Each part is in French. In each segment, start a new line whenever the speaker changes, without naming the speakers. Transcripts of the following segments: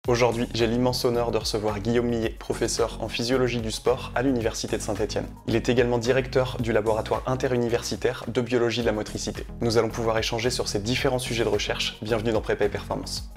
Aujourd'hui, j'ai l'immense honneur de recevoir Guillaume Millet, professeur en physiologie du sport à l'Université de Saint-Étienne. Il est également directeur du laboratoire interuniversitaire de biologie de la motricité. Nous allons pouvoir échanger sur ces différents sujets de recherche. Bienvenue dans Prépa et Performance.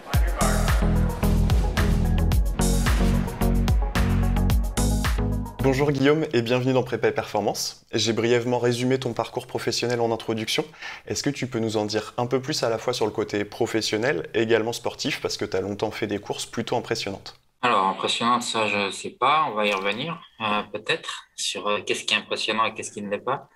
Bonjour Guillaume et bienvenue dans Prépa et Performance. J'ai brièvement résumé ton parcours professionnel en introduction. Est-ce que tu peux nous en dire un peu plus à la fois sur le côté professionnel et également sportif parce que tu as longtemps fait des courses plutôt impressionnantes?
Alors, impressionnant, ça, je sais pas. On va y revenir, peut-être, sur qu'est-ce qui est impressionnant et qu'est-ce qui ne l'est pas.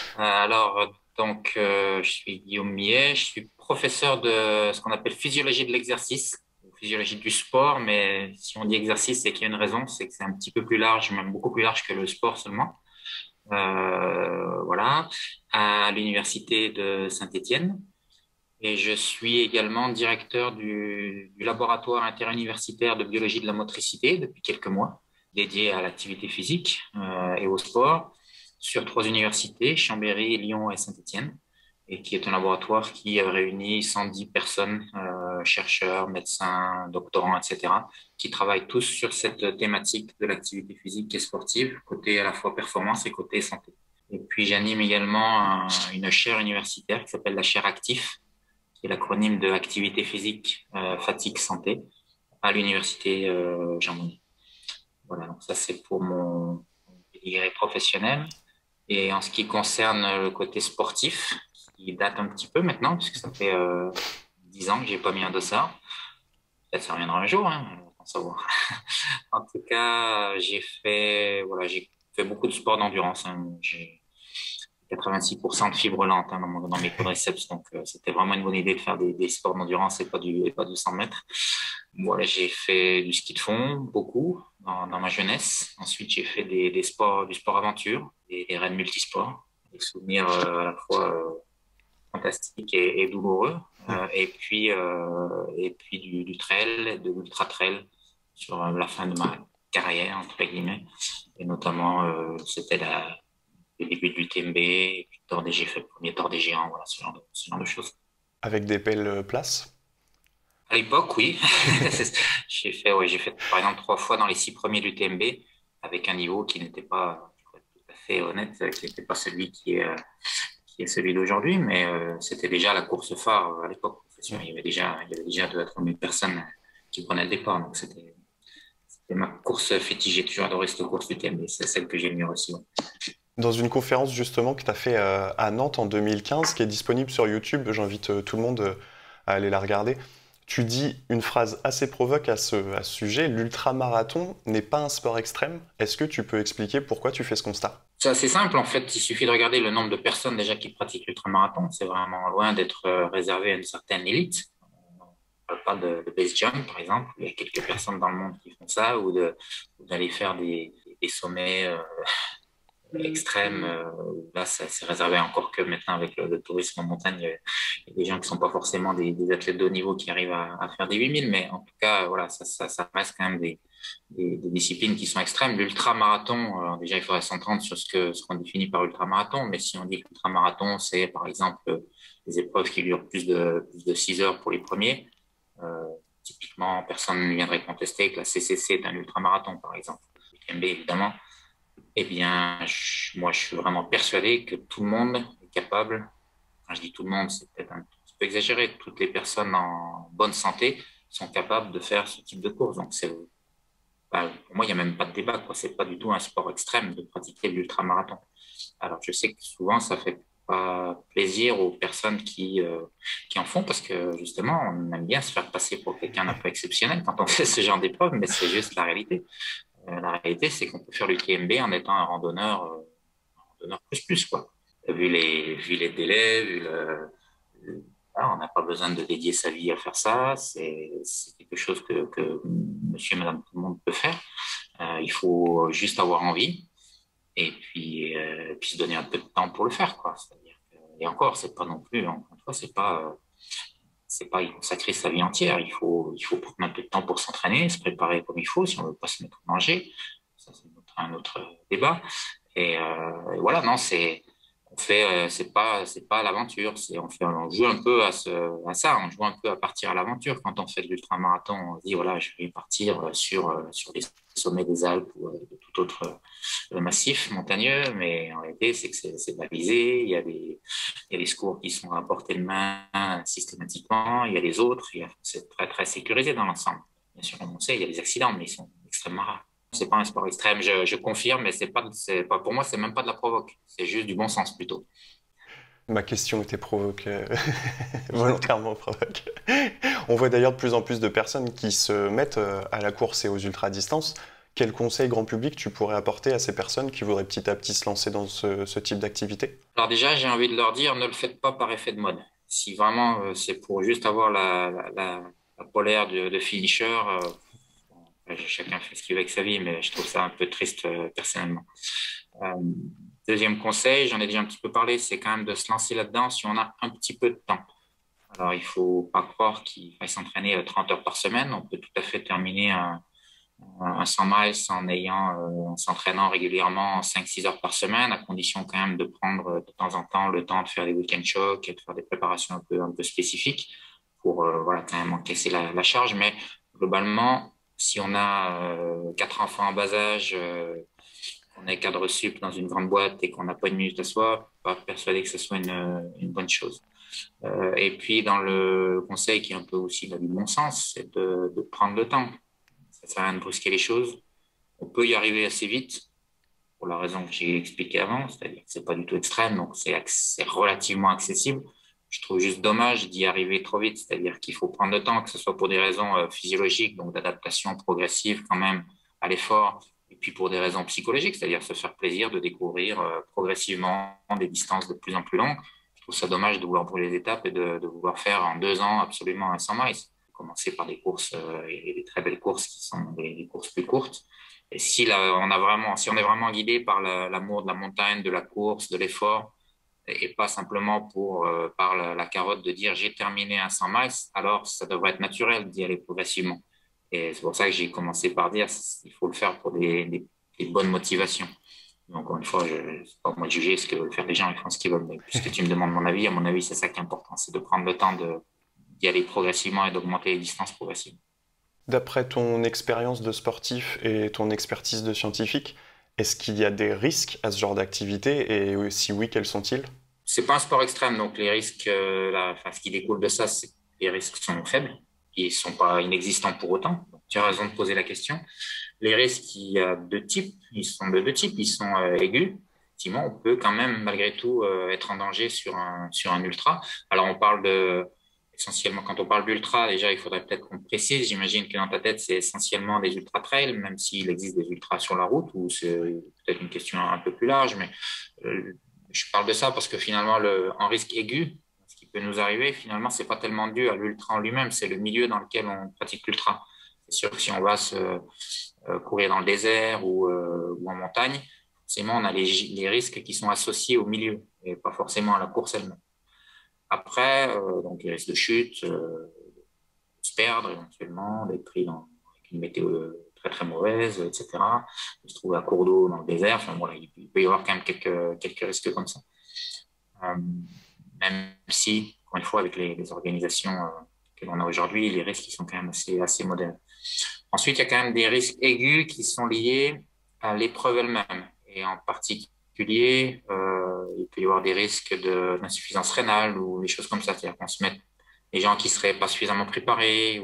Je suis Guillaume Millet, je suis professeur de ce qu'on appelle physiologie de l'exercice, ou physiologie du sport, mais si on dit exercice, c'est qu'il y a une raison, c'est que c'est un petit peu plus large, même beaucoup plus large que le sport seulement. Voilà, à l'université de Saint-Étienne. Et je suis également directeur du laboratoire interuniversitaire de biologie de la motricité depuis quelques mois, dédié à l'activité physique et au sport, sur 3 universités, Chambéry, Lyon et Saint-Étienne, et qui est un laboratoire qui réunit 110 personnes, chercheurs, médecins, doctorants, etc., qui travaillent tous sur cette thématique de l'activité physique et sportive, côté à la fois performance et côté santé. Et puis j'anime également une chaire universitaire qui s'appelle la chaire Actif, qui est l'acronyme de activité physique, fatigue, santé, à l'université Jean Monnet. Voilà, donc ça c'est pour mon pédigré professionnel. Et en ce qui concerne le côté sportif, qui date un petit peu maintenant, puisque ça fait 10 ans que j'ai pas mis un dossard. Peut-être ça reviendra un jour, hein, on va savoir. En tout cas, j'ai fait beaucoup de sport d'endurance, hein. J'ai 86% de fibres lentes, hein, dans mes quadriceps. Donc, c'était vraiment une bonne idée de faire des sports d'endurance et pas du 100 mètres. Voilà, j'ai fait du ski de fond, beaucoup, dans ma jeunesse. Ensuite, j'ai fait du sport aventure, des raids multisports, des souvenirs à la fois fantastiques et douloureux. Et puis du trail, de l'ultra trail sur la fin de ma carrière, entre guillemets. Et notamment, c'était le début de l'UTMB, et puis j'ai fait le premier Tour des Géants, voilà, ce genre de choses.
Avec des belles places?
À l'époque, oui. J'ai fait, par exemple, 3 fois dans les 6 premiers de l'UTMB, avec un niveau qui n'était pas, pour être tout à fait honnête, qui n'était pas celui qui est celui d'aujourd'hui, mais c'était déjà la course phare à l'époque. Il y avait déjà 2 à 3 000 personnes qui prenaient le départ, donc c'était ma course fétiche. J'ai toujours adoré cette course UTMB, c'est celle que j'ai le mieux aussi. Ouais.
Dans une conférence justement que tu as fait à Nantes en 2015, qui est disponible sur YouTube, j'invite tout le monde à aller la regarder. Tu dis une phrase assez provoque à ce sujet, l'ultramarathon n'est pas un sport extrême. Est-ce que tu peux expliquer pourquoi tu fais ce constat?
C'est assez simple, en fait. Il suffit de regarder le nombre de personnes déjà qui pratiquent l'ultramarathon. C'est vraiment loin d'être réservé à une certaine élite. On ne parle pas de base jump, par exemple. Il y a quelques personnes dans le monde qui font ça, ou d'aller faire des sommets extrêmes. Là, c'est réservé encore que maintenant avec le tourisme en montagne. Il y a des gens qui sont pas forcément des athlètes de haut niveau qui arrivent à faire des 8000, mais en tout cas, voilà, ça reste quand même des disciplines qui sont extrêmes. L'ultramarathon, déjà, il faudrait s'entendre sur ce qu'on définit par ultramarathon, mais si on dit que l'ultramarathon, c'est par exemple des épreuves qui durent plus de 6 heures pour les premiers, euh, typiquement, personne ne viendrait contester que la CCC est un ultramarathon, par exemple. UTMB, évidemment. Eh bien, moi, je suis vraiment persuadé que tout le monde est capable. Quand je dis tout le monde, c'est peut-être un petit peu exagéré. Toutes les personnes en bonne santé sont capables de faire ce type de course. Donc, pour moi, il n'y a même pas de débat, quoi. C'est pas du tout un sport extrême de pratiquer l'ultramarathon. Alors, je sais que souvent, ça fait pas plaisir aux personnes qui en font parce que justement, on aime bien se faire passer pour quelqu'un d'un peu exceptionnel quand on fait ce genre d'épreuve, mais c'est juste la réalité. La réalité, c'est qu'on peut faire l'UTMB en étant un randonneur plus, quoi. Vu les délais, voilà, on n'a pas besoin de dédier sa vie à faire ça. C'est quelque chose que monsieur et madame tout le monde peut faire. Il faut juste avoir envie puis se donner un peu de temps pour le faire, quoi. Et encore, c'est pas non plus, encore une fois, c'est pas y consacrer sa vie entière. Il faut prendre un peu de temps pour s'entraîner, se préparer comme il faut, si on veut pas se mettre en danger. Ça, c'est un autre débat. Et voilà, non, c'est pas l'aventure, on joue un peu à ça, on joue un peu à partir à l'aventure. Quand on fait de l'ultramarathon, on se dit, voilà, je vais partir sur les sommets des Alpes ou de tout autre massif montagneux, mais en réalité, c'est que c'est balisé, il y a des secours qui sont à portée de main systématiquement, il y a les autres, c'est très, très sécurisé dans l'ensemble. Bien sûr, on sait, il y a des accidents, mais ils sont extrêmement rares. C'est pas un sport extrême, je confirme, mais c'est pas, pour moi, c'est même pas de la provoque. C'est juste du bon sens plutôt.
Ma question était provoquée, volontairement provoque. On voit d'ailleurs de plus en plus de personnes qui se mettent à la course et aux ultra-distances. Quel conseil grand public tu pourrais apporter à ces personnes qui voudraient petit à petit se lancer dans ce type d'activité?
Alors déjà, j'ai envie de leur dire, ne le faites pas par effet de mode. Si vraiment c'est pour juste avoir la polaire de finisher, chacun fait ce qu'il veut avec sa vie, mais je trouve ça un peu triste personnellement. Euh, Deuxième conseil, j'en ai déjà un petit peu parlé, c'est quand même de se lancer là-dedans si on a un petit peu de temps. Alors, il faut pas croire qu'il faille s'entraîner 30 heures par semaine. On peut tout à fait terminer un 100 miles en s'entraînant régulièrement 5-6 heures par semaine, à condition quand même de prendre de temps en temps le temps de faire des week-end shocks et de faire des préparations un peu spécifiques pour voilà, quand même encaisser la charge. Mais globalement, si on a 4 enfants en bas âge, qu'on est cadre sup dans une grande boîte et qu'on n'a pas une minute à soi, pas persuadé que ce soit une bonne chose. Et puis, dans le conseil qui est un peu aussi du bon sens, c'est de prendre le temps. Ça sert à rien de brusquer les choses. On peut y arriver assez vite, pour la raison que j'ai expliquée avant, c'est-à-dire que c'est pas du tout extrême, donc c'est relativement accessible. Je trouve juste dommage d'y arriver trop vite, c'est-à-dire qu'il faut prendre le temps, que ce soit pour des raisons physiologiques, donc d'adaptation progressive quand même à l'effort, et puis pour des raisons psychologiques, c'est-à-dire se faire plaisir de découvrir progressivement des distances de plus en plus longues. Je trouve ça dommage de vouloir brûler les étapes et de vouloir faire en 2 ans absolument un 100 miles. Commencer par des courses et des très belles courses qui sont des courses plus courtes. Et si là, si on est vraiment guidé par l'amour de la montagne, de la course, de l'effort, et pas simplement par la carotte de dire j'ai terminé un 100 miles, alors ça devrait être naturel d'y aller progressivement. Et c'est pour ça que j'ai commencé par dire il faut le faire pour des bonnes motivations. Donc, encore une fois, c'est pas moi de juger ce que veulent faire les gens, ils font ce qu'ils veulent. Mais puisque tu me demandes mon avis, à mon avis, c'est ça qui est important, c'est de prendre le temps d'y aller progressivement et d'augmenter les distances progressivement.
D'après ton expérience de sportif et ton expertise de scientifique, est-ce qu'il y a des risques à ce genre d'activité et si oui, quels sont-ils?
C'est pas un sport extrême, donc les risques, ce qui découle de ça, c'est que les risques sont faibles. Ils sont pas inexistants pour autant. Donc, tu as raison de poser la question. Les risques, il y a deux types. Ils sont de deux types. Ils sont aigus. Effectivement, on peut quand même, malgré tout, être en danger sur un ultra. Alors, essentiellement, quand on parle d'ultra, déjà, il faudrait peut-être qu'on précise. J'imagine que dans ta tête, c'est essentiellement des ultra trails, même s'il existe des ultras sur la route, ou c'est peut-être une question un peu plus large, mais je parle de ça parce que finalement, en risque aigu, ce qui peut nous arriver, finalement, c'est pas tellement dû à l'ultra en lui-même, c'est le milieu dans lequel on pratique l'ultra. C'est sûr que si on va courir dans le désert ou en montagne, forcément, on a les risques qui sont associés au milieu et pas forcément à la course elle-même. Après, donc les risques de chute, de se perdre éventuellement, d'être pris avec une météo très très mauvaise, etc. De se trouver à court d'eau dans le désert. Enfin, voilà, il peut y avoir quand même quelques risques comme ça. Euh, Même si, encore une fois, avec les organisations que l'on a aujourd'hui, les risques sont quand même assez modérés. Ensuite, il y a quand même des risques aigus qui sont liés à l'épreuve elle-même. Et en particulier, il peut y avoir des risques d'insuffisance rénale ou des choses comme ça. C'est-à-dire qu'on se met des gens qui seraient pas suffisamment préparés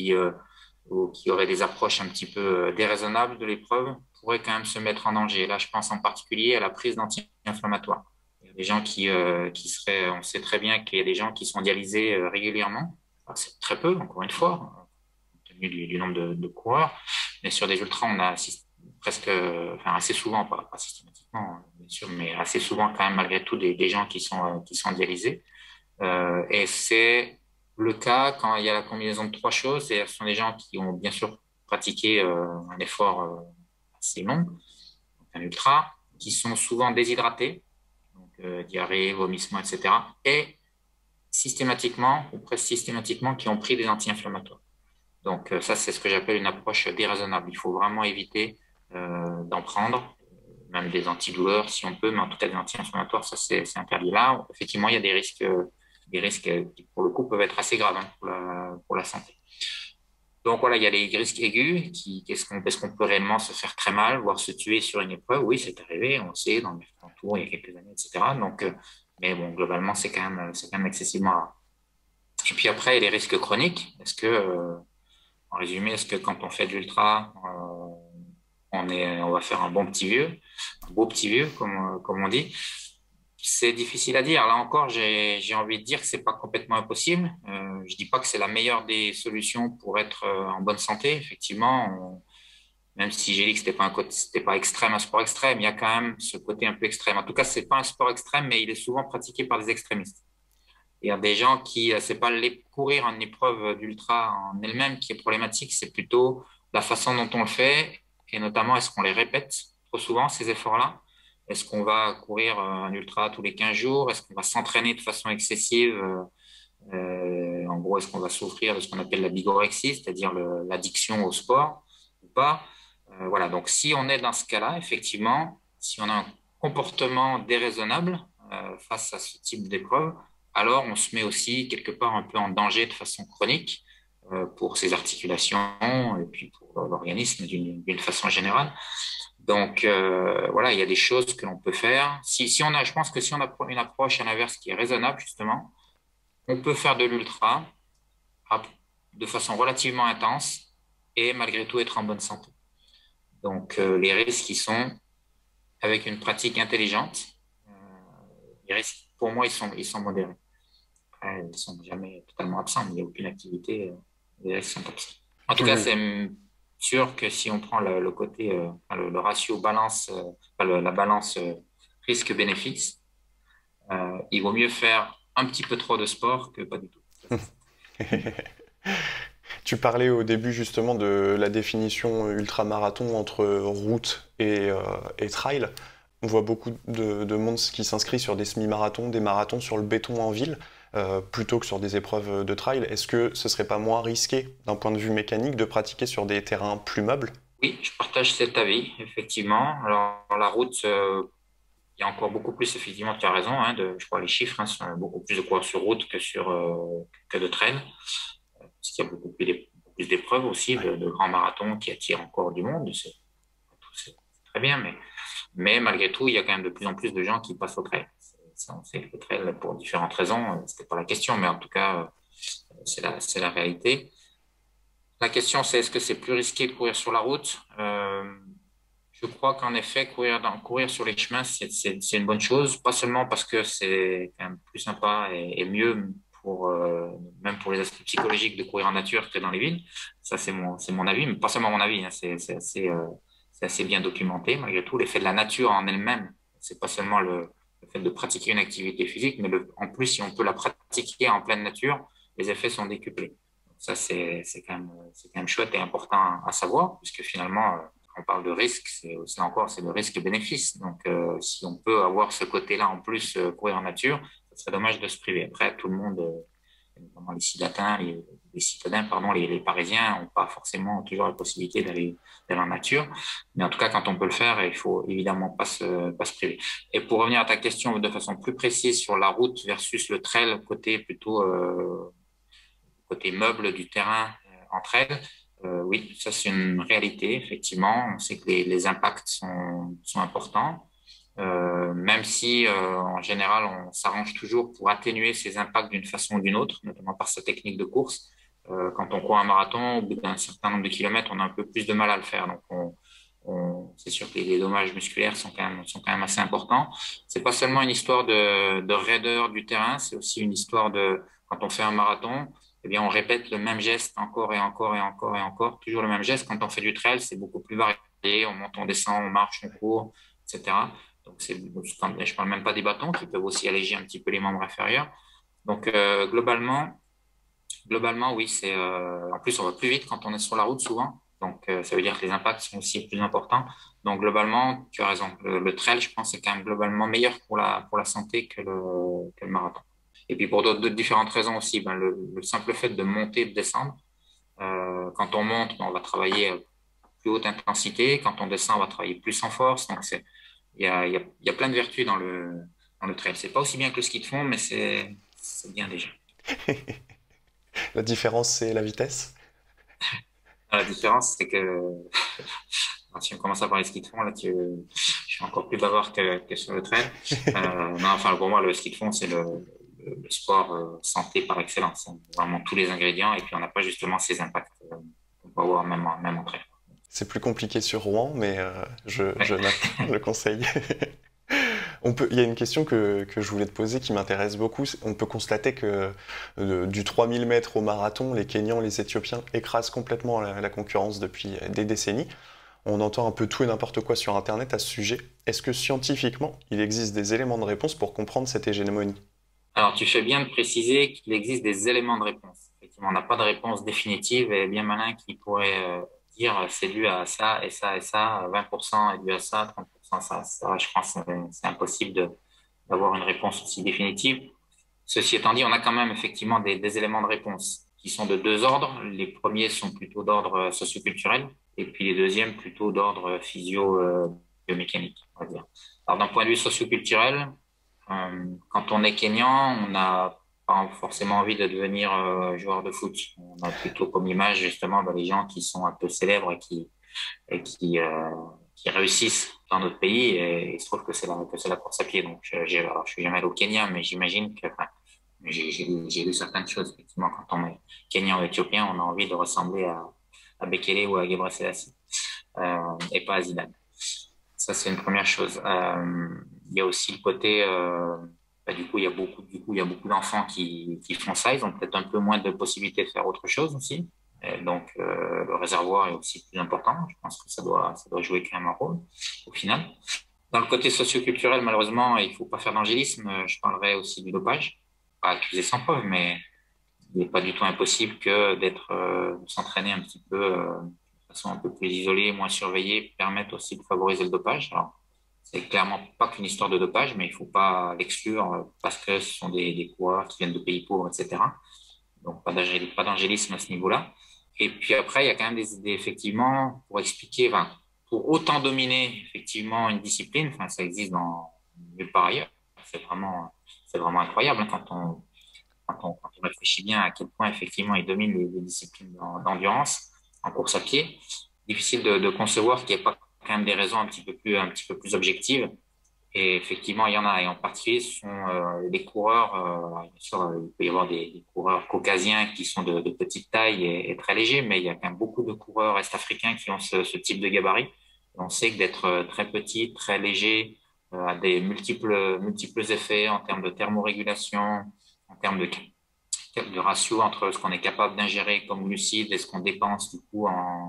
ou qui auraient des approches un petit peu déraisonnables de l'épreuve pourraient quand même se mettre en danger. Là, je pense en particulier à la prise d'anti-inflammatoires. Il y a des gens qui seraient, on sait très bien qu'il y a des gens qui sont dialysés régulièrement. Alors, c'est très peu, encore une fois, compte tenu du nombre de coureurs. Mais sur des ultras, on a presque, enfin assez souvent, pas systématiquement, bien sûr, mais assez souvent quand même malgré tout des gens qui sont dialysés. Et c'est le cas quand il y a la combinaison de trois choses. Et ce sont des gens qui ont bien sûr pratiqué un effort assez long, donc un ultra, qui sont souvent déshydratés, donc diarrhée, vomissement, etc. Et systématiquement, ou presque systématiquement, qui ont pris des anti-inflammatoires. Donc ça, c'est ce que j'appelle une approche déraisonnable. Il faut vraiment éviter d'en prendre, même des antidouleurs si on peut, mais en tout cas des anti-inflammatoires, ça c'est interdit là. Effectivement, il y a des risques qui pour le coup peuvent être assez graves hein, pour la santé. Donc voilà, il y a les risques aigus, est-ce qu'on peut réellement se faire très mal, voire se tuer sur une épreuve? Oui, c'est arrivé, on le sait, dans le Tour il y a quelques années, etc. Donc, mais bon, globalement, c'est quand même excessivement rare. Et puis après, les risques chroniques. En résumé, est-ce que quand on fait de l'ultra, on va faire un bon petit vieux, un beau petit vieux, comme on dit? C'est difficile à dire. Là encore, j'ai envie de dire que c'est pas complètement impossible. Je dis pas que c'est la meilleure des solutions pour être en bonne santé. Effectivement, même si j'ai dit que c'était pas extrême, un sport extrême, il y a quand même ce côté un peu extrême. En tout cas, c'est pas un sport extrême, mais il est souvent pratiqué par des extrémistes. Il y a des gens qui, c'est pas courir en épreuve d'ultra en elle-même qui est problématique, c'est plutôt la façon dont on le fait et notamment est-ce qu'on les répète trop souvent, ces efforts-là? Est-ce qu'on va courir un ultra tous les 15 jours? Est-ce qu'on va s'entraîner de façon excessive? En gros, est-ce qu'on va souffrir de ce qu'on appelle la bigorexie, c'est-à-dire l'addiction au sport ou pas? Voilà, donc si on est dans ce cas-là, effectivement, si on a un comportement déraisonnable face à ce type d'épreuve, alors on se met aussi quelque part un peu en danger de façon chronique pour ses articulations et puis pour l'organisme d'une façon générale. Donc voilà, il y a des choses que l'on peut faire. Je pense que si on a une approche à l'inverse qui est raisonnable justement, on peut faire de l'ultra de façon relativement intense et malgré tout être en bonne santé. Donc les risques qui sont avec une pratique intelligente, euh, les risques pour moi ils sont modérés. Après, ils ne sont jamais totalement absents, mais il n'y a aucune activité, les risques sont absents. En tout cas,
Tu,
c'est sûr que si on prend le côté, le ratio balance, la balance risque-bénéfice, il vaut mieux faire un petit peu trop de sport que pas du tout. Ça, c'est certain.
tu parlais au début justement de la définition ultramarathon entre route et trail. On voit beaucoup de monde qui s'inscrit sur des semi-marathons, des marathons sur le béton en ville, plutôt que sur des épreuves de trail. Est-ce que ce serait pas moins risqué d'un point de vue mécanique de pratiquer sur des terrains plus meubles?
Oui, je partage cet avis, effectivement. Alors, la route, il y a encore beaucoup plus, effectivement, tu as raison, hein, je crois les chiffres hein, sont beaucoup plus de coureurs sur route que de trail, parce qu'il y a beaucoup plus d'épreuves aussi,
Ouais.
de grands marathons qui attirent encore du monde. C'est très bien, mais malgré tout, il y a quand même de plus en plus de gens qui passent au trail. On sait que le trail, pour différentes raisons, c'était pas la question, mais en tout cas, c'est la réalité. La question, c'est est-ce que c'est plus risqué de courir sur la route? Je crois qu'en effet, courir sur les chemins, c'est une bonne chose, pas seulement parce que c'est quand même plus sympa et mieux même pour les aspects psychologiques de courir en nature que dans les villes. Ça, c'est mon avis, mais pas seulement mon avis, hein, c'est assez bien documenté. Malgré tout, l'effet de la nature en elle-même, c'est pas seulement le fait de pratiquer une activité physique, mais en plus, si on peut la pratiquer en pleine nature, les effets sont décuplés. Ça, c'est quand même chouette et important à savoir, puisque finalement, quand on parle de risque, c'est le risque-bénéfice. Donc, si on peut avoir ce côté-là en plus, courir en nature, ce serait dommage de se priver. Après, tout le monde, notamment les citadins, pardon, les Parisiens n'ont pas forcément toujours la possibilité d'aller en nature. Mais en tout cas, quand on peut le faire, il faut évidemment pas se priver. Et pour revenir à ta question de façon plus précise sur la route versus le trail, côté meuble du terrain entre elles. Oui, ça c'est une réalité, effectivement. On sait que les impacts sont importants, même si en général on s'arrange toujours pour atténuer ces impacts d'une façon ou d'une autre, notamment par sa technique de course. Quand on court un marathon, au bout d'un certain nombre de kilomètres, on a un peu plus de mal à le faire. Donc c'est sûr que les dommages musculaires sont quand même assez importants. C'est pas seulement une histoire de raideur du terrain, c'est aussi une histoire de quand on fait un marathon, eh bien, on répète le même geste encore et encore et encore et encore, toujours le même geste. Quand on fait du trail, c'est beaucoup plus varié. On monte, on descend, on marche, on court, etc. Donc, je parle même pas des bâtons qui peuvent aussi alléger un petit peu les membres inférieurs. Donc, globalement, oui, en plus, on va plus vite quand on est sur la route souvent. Donc, ça veut dire que les impacts sont aussi plus importants. Donc, globalement, tu as raison. Le trail, je pense, c'est quand même globalement meilleur pour la santé que le marathon. Et puis pour d'autres différentes raisons aussi, ben le simple fait de monter et de descendre. Quand on monte, ben, on va travailler à plus haute intensité. Quand on descend, on va travailler plus en force. Donc il y a plein de vertus dans le trail. C'est pas aussi bien que le ski de fond, mais c'est bien déjà.
La différence, c'est la vitesse.
La différence, c'est que alors, si on commence à parler ski de fond, là, je suis encore plus bavard que sur le trail. Non, enfin, pour moi, le ski de fond, c'est le sport santé par excellence. On a vraiment tous les ingrédients et puis on n'a pas justement ces impacts qu'on peut avoir même en trail.
C'est plus compliqué sur Rouen, mais je
Ouais.
note le conseil. Il y a une question que je voulais te poser qui m'intéresse beaucoup. On peut constater que du 3000 mètres au marathon, les Kenyans, les Éthiopiens écrasent complètement la concurrence depuis des décennies. On entend un peu tout et n'importe quoi sur Internet à ce sujet. Est-ce que scientifiquement, il existe des éléments de réponse pour comprendre cette hégémonie?
Alors, tu fais bien de préciser qu'il existe des éléments de réponse. Effectivement, on n'a pas de réponse définitive et bien malin qui pourrait dire c'est dû à ça et ça et ça, 20% est dû à ça, 30% ça. Ça, je pense que c'est impossible d'avoir une réponse aussi définitive. Ceci étant dit, on a quand même effectivement des éléments de réponse qui sont de deux ordres. Les premiers sont plutôt d'ordre socioculturel et puis les deuxièmes plutôt d'ordre physio-biomécanique, on va dire. Alors, d'un point de vue socioculturel, quand on est Kényan, on n'a pas forcément envie de devenir joueur de foot. On a plutôt comme image justement les gens qui sont un peu célèbres et qui réussissent dans notre pays. Et il se trouve que c'est la course à pied. Donc, alors, je suis jamais allé au Kenya, mais j'imagine que enfin, j'ai lu certaines choses. Effectivement, quand on est Kenyan ou Éthiopien, on a envie de ressembler à Bekele ou à Gebre Selassie et pas à Zidane. Ça, c'est une première chose. Il y a aussi le côté, du coup, il y a beaucoup d'enfants qui font ça. Ils ont peut-être un peu moins de possibilités de faire autre chose aussi. Et donc, le réservoir est aussi plus important. Je pense que ça doit jouer quand même un rôle au final. Dans le côté socioculturel, malheureusement, il faut pas faire d'angélisme. Je parlerai aussi du dopage. Pas accusé sans preuve, mais il n'est pas du tout impossible que de s'entraîner un petit peu de façon un peu plus isolée, moins surveillée, permette aussi de favoriser le dopage. Alors, c'est clairement pas qu'une histoire de dopage, mais il faut pas l'exclure parce que ce sont des coureurs qui viennent de pays pauvres, etc. Donc, pas d'angélisme à ce niveau-là. Et puis après, il y a quand même des idées, effectivement, pour expliquer, enfin, pour autant dominer, effectivement, une discipline, enfin, ça existe dans nulle part ailleurs. C'est vraiment incroyable hein, quand on réfléchit bien à quel point effectivement il domine les disciplines d'endurance en course à pied, difficile de concevoir qu'il n'y ait pas quand même des raisons un petit peu plus objectives. Et effectivement, il y en a. Et en particulier, ce sont les coureurs. Bien sûr, il peut y avoir des coureurs caucasiens qui sont de petite taille et très légers, mais il y a quand même beaucoup de coureurs est-africains qui ont ce type de gabarit. Et on sait que d'être très petit, très léger, a des multiples effets en termes de thermorégulation, en termes de ratio entre ce qu'on est capable d'ingérer comme glucides et ce qu'on dépense du coup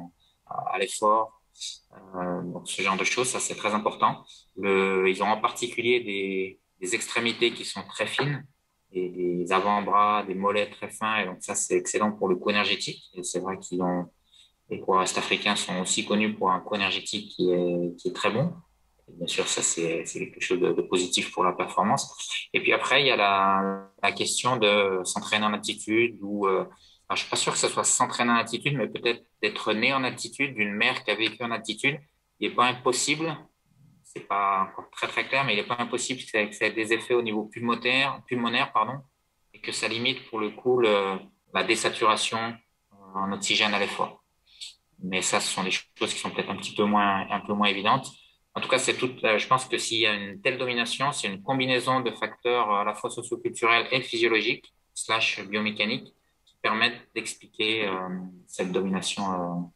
à l'effort. Donc ce genre de choses, ça c'est très important. Ils ont en particulier des extrémités qui sont très fines, et des avant-bras, des mollets très fins, et donc ça c'est excellent pour le co-énergétique. Et c'est vrai les coureurs est-africains sont aussi connus pour un co-énergétique qui est très bon. Et bien sûr, ça c'est quelque chose de positif pour la performance. Et puis après, il y a la question de s'entraîner en altitude ou alors, je suis pas sûr que ce soit s'entraîner en altitude, mais peut-être d'être né en altitude, d'une mère qui a vécu en altitude. Il n'est pas impossible, c'est pas encore très très clair, mais il n'est pas impossible que ça ait des effets au niveau pulmonaire, pardon, et que ça limite pour le coup la désaturation en oxygène à l'effort. Mais ça, ce sont des choses qui sont peut-être un peu moins évidentes. En tout cas, je pense que s'il y a une telle domination, c'est une combinaison de facteurs à la fois socioculturels et physiologiques, slash biomécaniques, qui permettent d'expliquer cette domination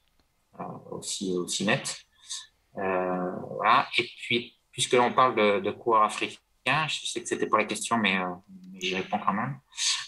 aussi nette. Voilà. Et puis, puisque l'on parle de coureurs africains, je sais que c'était pas la question, mais j'y réponds quand même.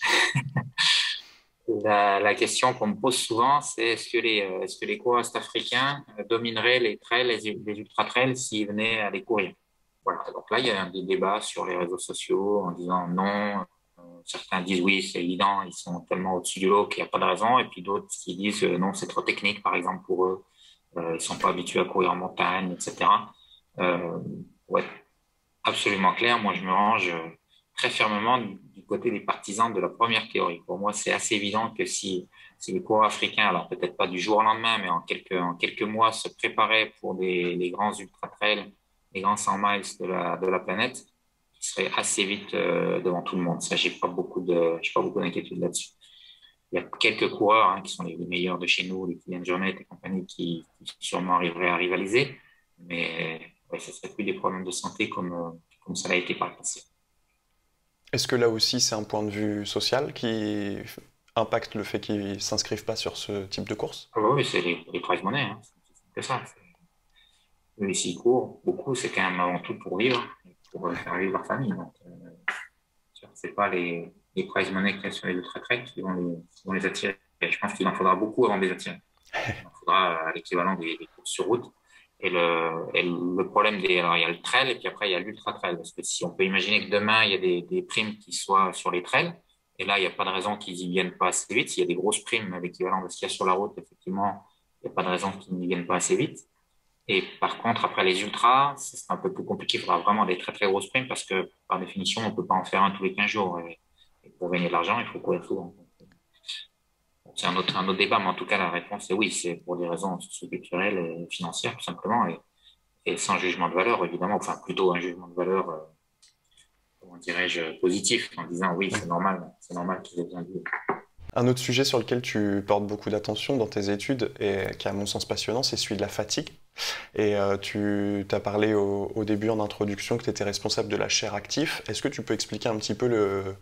La question qu'on me pose souvent, c'est est-ce que les coureurs africains domineraient les trails, les ultra-trails s'ils venaient à les courir? Voilà. Donc là, il y a des débats sur les réseaux sociaux en disant non. Certains disent oui, c'est évident, ils sont tellement au-dessus du lot qu'il n'y a pas de raison. Et puis d'autres qui disent non, c'est trop technique, par exemple, pour eux. Ils sont pas habitués à courir en montagne, etc. Ouais, absolument clair. Moi, je me range très fermement du côté des partisans de la première théorie. Pour moi, c'est assez évident que si les coureurs africains, alors peut-être pas du jour au lendemain, mais en quelques mois, se préparaient pour les grands ultra-trails les grands 100 miles de la planète, qui seraient assez vite devant tout le monde. Ça, j'ai pas beaucoup d'inquiétude là-dessus. Il y a quelques coureurs qui sont les meilleurs de chez nous, les Kylian Jornet et compagnie, qui sûrement arriveraient à rivaliser. Mais ouais, ce serait plus des problèmes de santé comme ça l'a été par le passé.
Est-ce que là aussi c'est un point de vue social qui impacte le fait qu'ils s'inscrivent pas sur ce type de course?
Ah bah oui, c'est les prize money. C'est ça. Eux, s'ils courent beaucoup, c'est quand même avant tout pour vivre, pour faire vivre leur famille. Donc, c'est pas les prize money qu'il y a sur les ultra-trails qui vont les attirer. Et je pense qu'il en faudra beaucoup avant de les attirer. Il en faudra l'équivalent des courses sur route. Et le problème alors il y a le trail et puis après il y a l'ultra trail. Parce que si on peut imaginer que demain il y a des primes qui soient sur les trails, et là il n'y a pas de raison qu'ils y viennent pas assez vite. S'il y a des grosses primes à l'équivalent de ce qu'il y a sur la route, effectivement, il n'y a pas de raison qu'ils n'y viennent pas assez vite. Et par contre, après les ultras, c'est un peu plus compliqué. Il faudra vraiment des très très grosses primes parce que par définition, on peut pas en faire un tous les 15 jours. Et pour gagner de l'argent, il faut courir souvent. C'est un autre débat, mais en tout cas, la réponse est oui, c'est pour des raisons socioculturelles et financières, tout simplement, et sans jugement de valeur, évidemment, enfin, plutôt un jugement de valeur, comment dirais-je, positif, en disant oui, c'est normal qu'ils aient bien dit.
Un autre sujet sur lequel tu portes beaucoup d'attention dans tes études et qui est à mon sens passionnant, c'est celui de la fatigue. Et tu t'as parlé au début en introduction que tu étais responsable de la chaire actif. Est-ce que tu peux expliquer un petit peu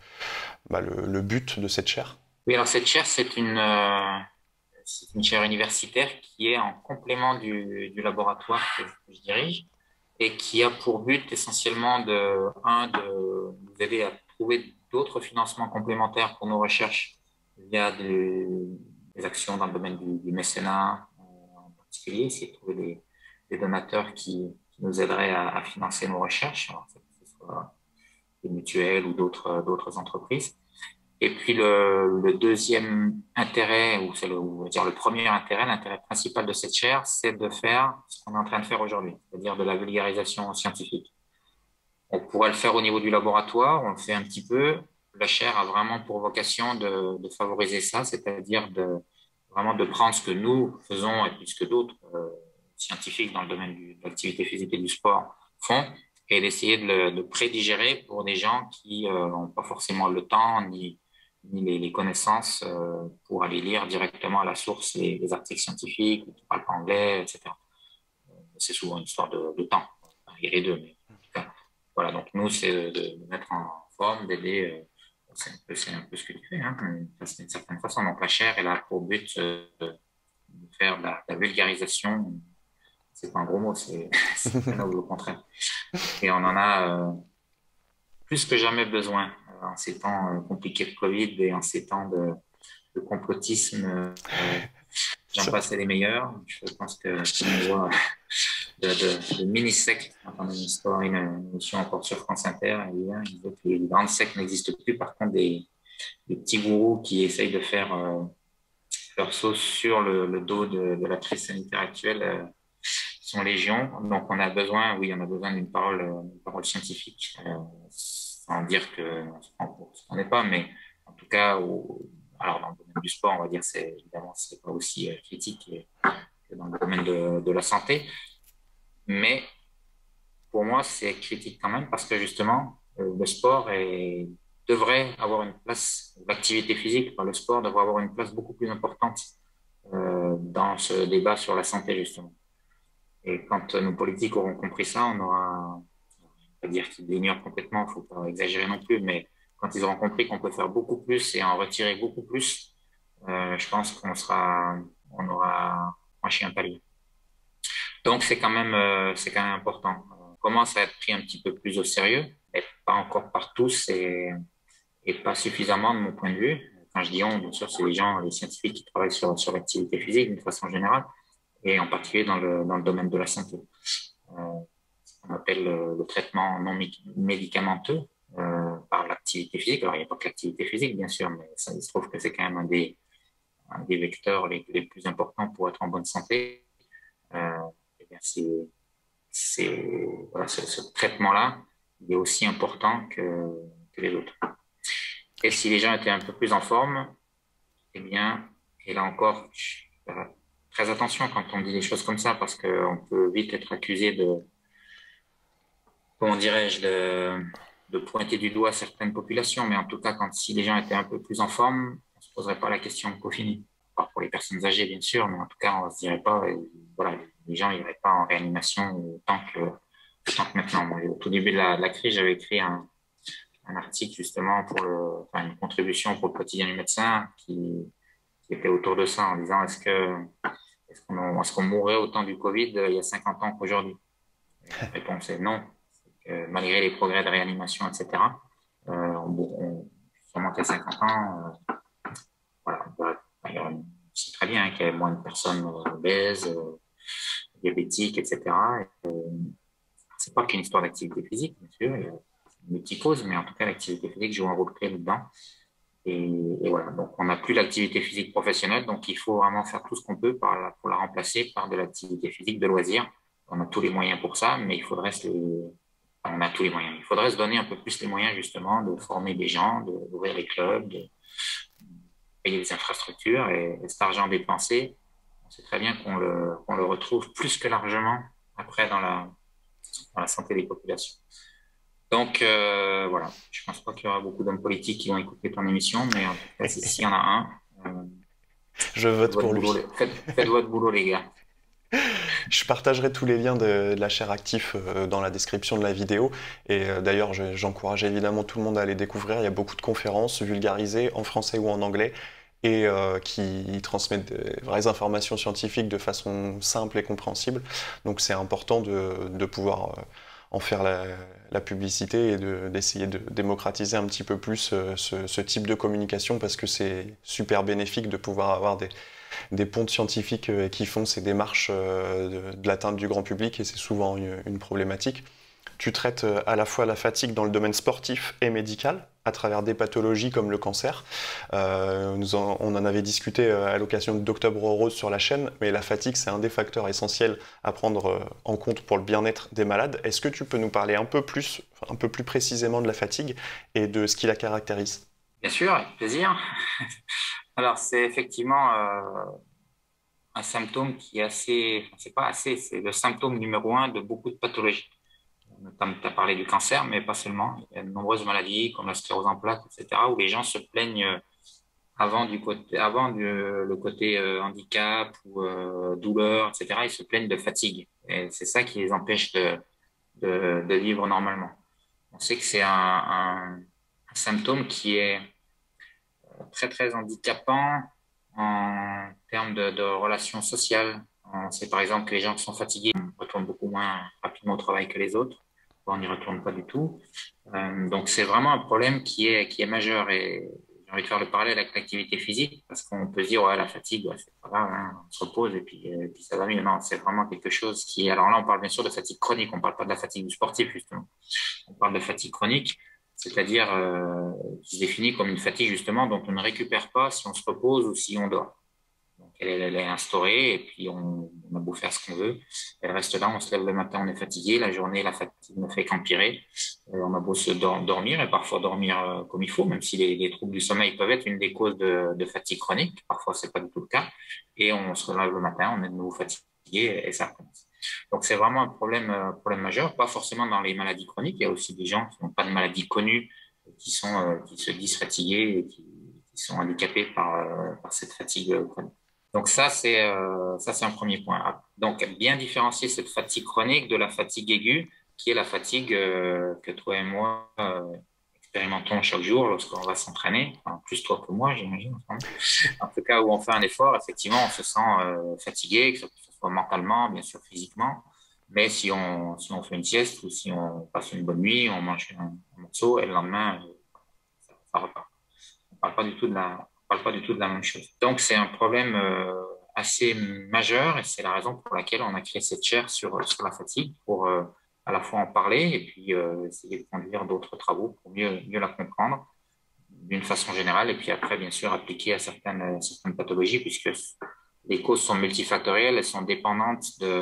le but de cette chaire?
Oui, alors cette chaire, c'est une chaire universitaire qui est en complément du laboratoire que je dirige et qui a pour but essentiellement de nous aider à trouver d'autres financements complémentaires pour nos recherches via des actions dans le domaine du mécénat en particulier, essayer de trouver des donateurs qui nous aideraient à financer nos recherches, alors, que ce soit des mutuelles ou d'autres entreprises. Et puis le deuxième intérêt, ou c'est on va dire le premier intérêt, l'intérêt principal de cette chaire, c'est de faire ce qu'on est en train de faire aujourd'hui, c'est-à-dire de la vulgarisation scientifique. On pourrait le faire au niveau du laboratoire, on le fait un petit peu. La chaire a vraiment pour vocation de favoriser ça, c'est-à-dire vraiment de prendre ce que nous faisons et puis ce que d'autres scientifiques dans le domaine de l'activité physique et du sport font et d'essayer de prédigérer pour des gens qui n'ont pas forcément le temps ni les connaissances pour aller lire directement à la source les articles scientifiques, qui ne parlent pas anglais, etc. C'est souvent une histoire de temps. Enfin, il y a les deux, mais en tout cas, voilà. Donc nous, c'est de mettre en forme, d'aider. C'est un peu ce que tu fais, d'une certaine façon. Donc la chaire, elle a pour but de faire de la vulgarisation. C'est pas un gros mot, c'est très noble au contraire. Et on en a plus que jamais besoin en ces temps compliqués de Covid et en ces temps de complotisme. J'en passe les meilleurs. Je pense que si on voit de mini-sectes, dans une histoire, une émission encore sur France Inter, hier, il disait que les grandes sectes n'existent plus. Par contre, des petits gourous qui essayent de faire leur sauce sur le dos de la crise sanitaire actuelle sont légion. Donc, on a besoin, oui, on a besoin d'une parole scientifique, sans dire que on n'est pas, mais en tout cas, alors dans le domaine du sport, on va dire, évidemment, c'est pas aussi critique que dans le domaine de la santé, mais pour moi, c'est critique quand même parce que justement, le sport devrait avoir une place, l'activité physique par le sport devrait avoir une place beaucoup plus importante dans ce débat sur la santé, justement. Et quand nos politiques auront compris ça, on aura, pas dire qu'ils l'ignorent complètement, il ne faut pas exagérer non plus, mais quand ils auront compris qu'on peut faire beaucoup plus et en retirer beaucoup plus, je pense on aura franchi un palier. Donc c'est quand même important. On commence à être pris un petit peu plus au sérieux, mais pas encore par tous et pas suffisamment de mon point de vue. Quand je dis on, bien sûr, c'est les scientifiques qui travaillent sur l'activité physique d'une façon générale et en particulier dans le domaine de la santé. On appelle le traitement non médicamenteux par l'activité physique. Alors, il n'y a pas que l'activité physique, bien sûr, mais ça, il se trouve que c'est quand même un des vecteurs les plus importants pour être en bonne santé. Eh bien, voilà, ce traitement-là, il est aussi important que les autres. Et si les gens étaient un peu plus en forme, eh bien, et là encore, très attention quand on dit des choses comme ça, parce qu'on peut vite être accusé comment dirais-je, de pointer du doigt certaines populations, mais en tout cas, si les gens étaient un peu plus en forme, on ne se poserait pas la question de confinement. Pas pour les personnes âgées, bien sûr, mais en tout cas, on ne se dirait pas, voilà, les gens n'iraient pas en réanimation autant que maintenant. Moi, au tout début de la crise, j'avais écrit un article justement enfin, une contribution pour le quotidien du médecin qui était autour de ça, en disant est-ce qu'on mourrait autant du Covid il y a 50 ans qu'aujourd'hui? La réponse est non. Malgré les progrès de réanimation, etc., sûrement qu'à 50 ans, voilà, on sait très bien qu'il y a moins de personnes obèses, diabétiques, etc. C'est pas qu'une histoire d'activité physique, bien sûr, il y a une multi-cause, mais en tout cas, l'activité physique joue un rôle clé là-dedans. Et voilà, donc on n'a plus l'activité physique professionnelle, donc il faut vraiment faire tout ce qu'on peut pour la remplacer par de l'activité physique de loisir. On a tous les moyens pour ça, mais on a tous les moyens. Il faudrait se donner un peu plus les moyens justement de former des gens, d'ouvrir des clubs, de payer des infrastructures et cet argent dépensé, on sait très bien qu'on le retrouve plus que largement après dans la santé des populations. Donc, voilà, je pense pas qu'il y aura beaucoup d'hommes politiques qui vont écouter ton émission, mais en tout cas, s'il y en a un,
Je
faites
vote
votre
pour
boulot,
lui.
faites votre boulot, les gars.
Je partagerai tous les liens de la chaire Actif dans la description de la vidéo. Et d'ailleurs, j'encourage évidemment tout le monde à aller découvrir. Il y a beaucoup de conférences vulgarisées en français ou en anglais et qui transmettent des vraies informations scientifiques de façon simple et compréhensible. Donc c'est important de pouvoir en faire la publicité et d'essayer de démocratiser un petit peu plus ce type de communication parce que c'est super bénéfique de pouvoir avoir des pontes scientifiques qui font ces démarches de l'atteinte du grand public et c'est souvent une problématique. Tu traites à la fois la fatigue dans le domaine sportif et médical à travers des pathologies comme le cancer. On en avait discuté à l'occasion d'Octobre Rose sur la chaîne, mais la fatigue, c'est un des facteurs essentiels à prendre en compte pour le bien-être des malades. Est-ce que tu peux nous parler un peu plus précisément de la fatigue et de ce qui la caractérise?
Bien sûr, avec plaisir. Alors, c'est effectivement un symptôme qui est assez, enfin, c'est pas assez, c'est le symptôme numéro un de beaucoup de pathologies. Notamment, tu as parlé du cancer, mais pas seulement. Il y a de nombreuses maladies comme la sclérose en plaques, etc., où les gens se plaignent le côté handicap ou douleur, etc. Ils se plaignent de fatigue. Et c'est ça qui les empêche de vivre normalement. On sait que c'est un symptôme qui est très, très handicapant en termes de relations sociales. On sait par exemple que les gens qui sont fatigués retournent beaucoup moins rapidement au travail que les autres. On n'y retourne pas du tout. Donc c'est vraiment un problème qui est majeur et j'ai envie de faire le parallèle avec l'activité physique parce qu'on peut se dire ouais la fatigue ouais, c'est pas grave hein, on se repose et puis ça va mieux. Non, c'est vraiment quelque chose qui alors là on parle bien sûr de fatigue chronique, on parle pas de la fatigue du sportif justement. On parle de fatigue chronique, c'est-à-dire qui se définit comme une fatigue justement dont on ne récupère pas si on se repose ou si on dort. Donc, elle est instaurée et puis on a beau faire ce qu'on veut. Elle reste là, on se lève le matin, on est fatigué. La journée, la fatigue ne fait qu'empirer. On a beau dormir et parfois dormir comme il faut, même si les troubles du sommeil peuvent être une des causes de fatigue chronique. Parfois, c'est pas du tout le cas. Et on se lève le matin, on est de nouveau fatigué et ça recommence. Donc, c'est vraiment un problème majeur, pas forcément dans les maladies chroniques. Il y a aussi des gens qui n'ont pas de maladie connue, qui se disent fatigués et qui sont handicapés par cette fatigue chronique. Donc ça c'est un premier point. Donc bien différencier cette fatigue chronique de la fatigue aiguë, qui est la fatigue que toi et moi expérimentons chaque jour lorsqu'on va s'entraîner. Enfin, plus toi que moi, j'imagine. En tout cas, où on fait un effort, effectivement, on se sent fatigué, que ce soit mentalement, bien sûr, physiquement. Mais si on fait une sieste ou si on passe une bonne nuit, on mange un morceau et le lendemain, ça repart. On parle pas du tout de la même chose. Donc, c'est un problème assez majeur et c'est la raison pour laquelle on a créé cette chaire sur la fatigue pour à la fois en parler et puis essayer de conduire d'autres travaux pour mieux la comprendre d'une façon générale et puis après, bien sûr, appliquer à certaines pathologies puisque les causes sont multifactorielles, elles sont dépendantes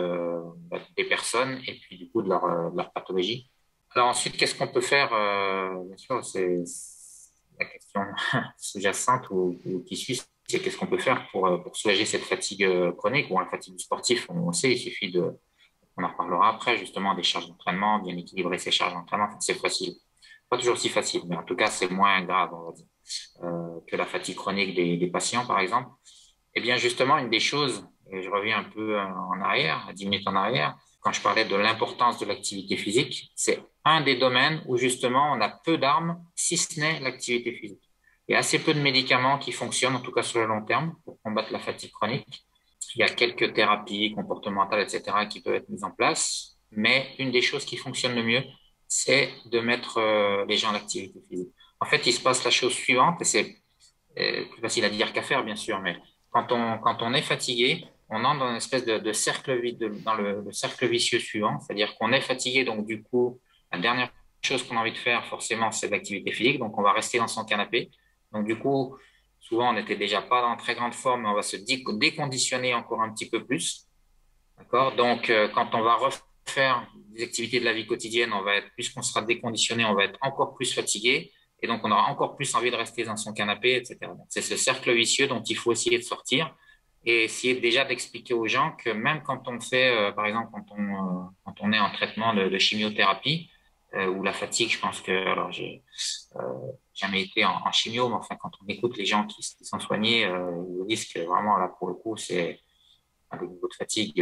des personnes et puis du coup de leur pathologie. Alors ensuite, qu'est-ce qu'on peut faire bien sûr, c'est la question sous-jacente ou qui suit, c'est qu'est-ce qu'on peut faire pour soulager cette fatigue chronique ou la fatigue sportive. On sait, il suffit de On en reparlera après, justement, des charges d'entraînement, bien équilibrer ses charges d'entraînement, c'est facile. Pas toujours si facile, mais en tout cas, c'est moins grave, on va dire, que la fatigue chronique des patients, par exemple. Eh bien, justement, une des choses, et je reviens un peu en arrière, à 10 minutes en arrière, quand je parlais de l'importance de l'activité physique, c'est un des domaines où justement on a peu d'armes, si ce n'est l'activité physique. Il y a assez peu de médicaments qui fonctionnent, en tout cas sur le long terme, pour combattre la fatigue chronique. Il y a quelques thérapies comportementales, etc., qui peuvent être mises en place, mais une des choses qui fonctionne le mieux, c'est de mettre les gens à l'activité physique. En fait, il se passe la chose suivante, et c'est plus facile à dire qu'à faire, bien sûr, mais quand on est fatigué, on entre dans une espèce de cercle, dans le cercle vicieux suivant, c'est-à-dire qu'on est fatigué, donc du coup, la dernière chose qu'on a envie de faire, forcément, c'est de l'activité physique, donc on va rester dans son canapé. Donc du coup, souvent, on n'était déjà pas dans très grande forme, mais on va se déconditionner encore un petit peu plus, d'accord? Donc, quand on va refaire des activités de la vie quotidienne, on va être, puisqu'on sera déconditionné, on va être encore plus fatigué. Et donc, on aura encore plus envie de rester dans son canapé, etc. Donc, c'est ce cercle vicieux dont il faut essayer de sortir et essayer déjà d'expliquer aux gens que même quand on fait, par exemple, quand on est en traitement de chimiothérapie, ou la fatigue, je pense que, alors, j'ai euh, jamais été en chimio, mais enfin, quand on écoute les gens qui sont soignés, ils nous disent que vraiment, là, pour le coup, c'est un niveau de fatigue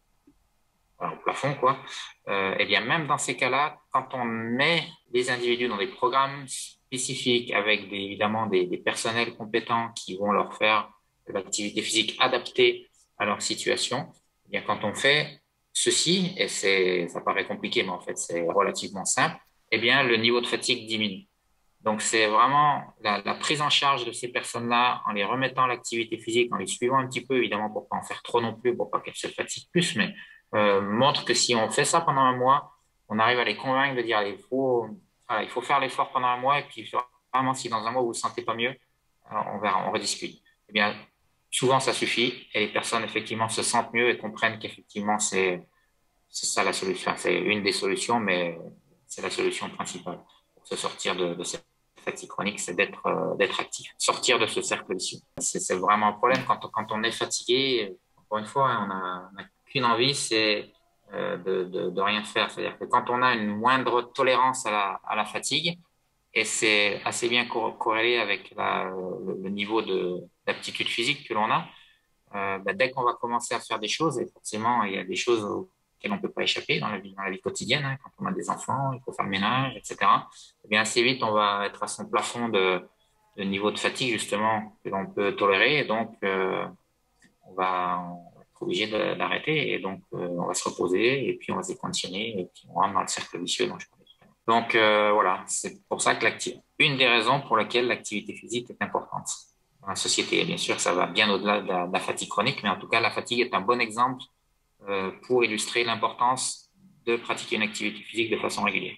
au plafond, quoi. Eh bien, même dans ces cas-là, quand on met les individus dans des programmes spécifiques avec évidemment des personnels compétents qui vont leur faire de l'activité physique adaptée à leur situation, eh bien, quand on fait ceci, et ça paraît compliqué, mais en fait, c'est relativement simple, eh bien, le niveau de fatigue diminue. Donc, c'est vraiment la prise en charge de ces personnes-là en les remettant à l'activité physique, en les suivant un petit peu, évidemment, pour pas en faire trop non plus, pour pas qu'elles se fatiguent plus, mais montre que si on fait ça pendant un mois, on arrive à les convaincre de dire, allez, voilà, il faut faire l'effort pendant un mois, et puis vraiment, si dans un mois vous vous sentez pas mieux, alors on verra, on rediscute. Eh bien, souvent, ça suffit, et les personnes, effectivement, se sentent mieux et comprennent qu'effectivement, c'est ça la solution. C'est une des solutions, mais c'est la solution principale pour se sortir de cette fatigue chronique, c'est d'être actif, sortir de ce cercle vicieux. C'est vraiment un problème quand on est fatigué. Encore une fois, hein, on a qu'une envie, c'est de rien faire. C'est-à-dire que quand on a une moindre tolérance à la fatigue, et c'est assez bien corrélé avec le niveau d'aptitude physique que l'on a, dès qu'on va commencer à faire des choses, et forcément, il y a des choses auxquelles on ne peut pas échapper dans la vie quotidienne, hein, quand on a des enfants, il faut faire le ménage, etc. Eh bien, assez vite, on va être à son plafond de niveau de fatigue, justement, que l'on peut tolérer, et donc, on va être obligé d'arrêter, et donc, on va se reposer, et puis on va se déconditionner, et puis on rentre dans le cercle vicieux dont je parlais tout à l'heure. Donc, voilà, c'est pour ça que une des raisons pour lesquelles l'activité physique est importante dans la société. Bien sûr, ça va bien au-delà de la fatigue chronique, mais en tout cas, la fatigue est un bon exemple pour illustrer l'importance de pratiquer une activité physique de façon régulière.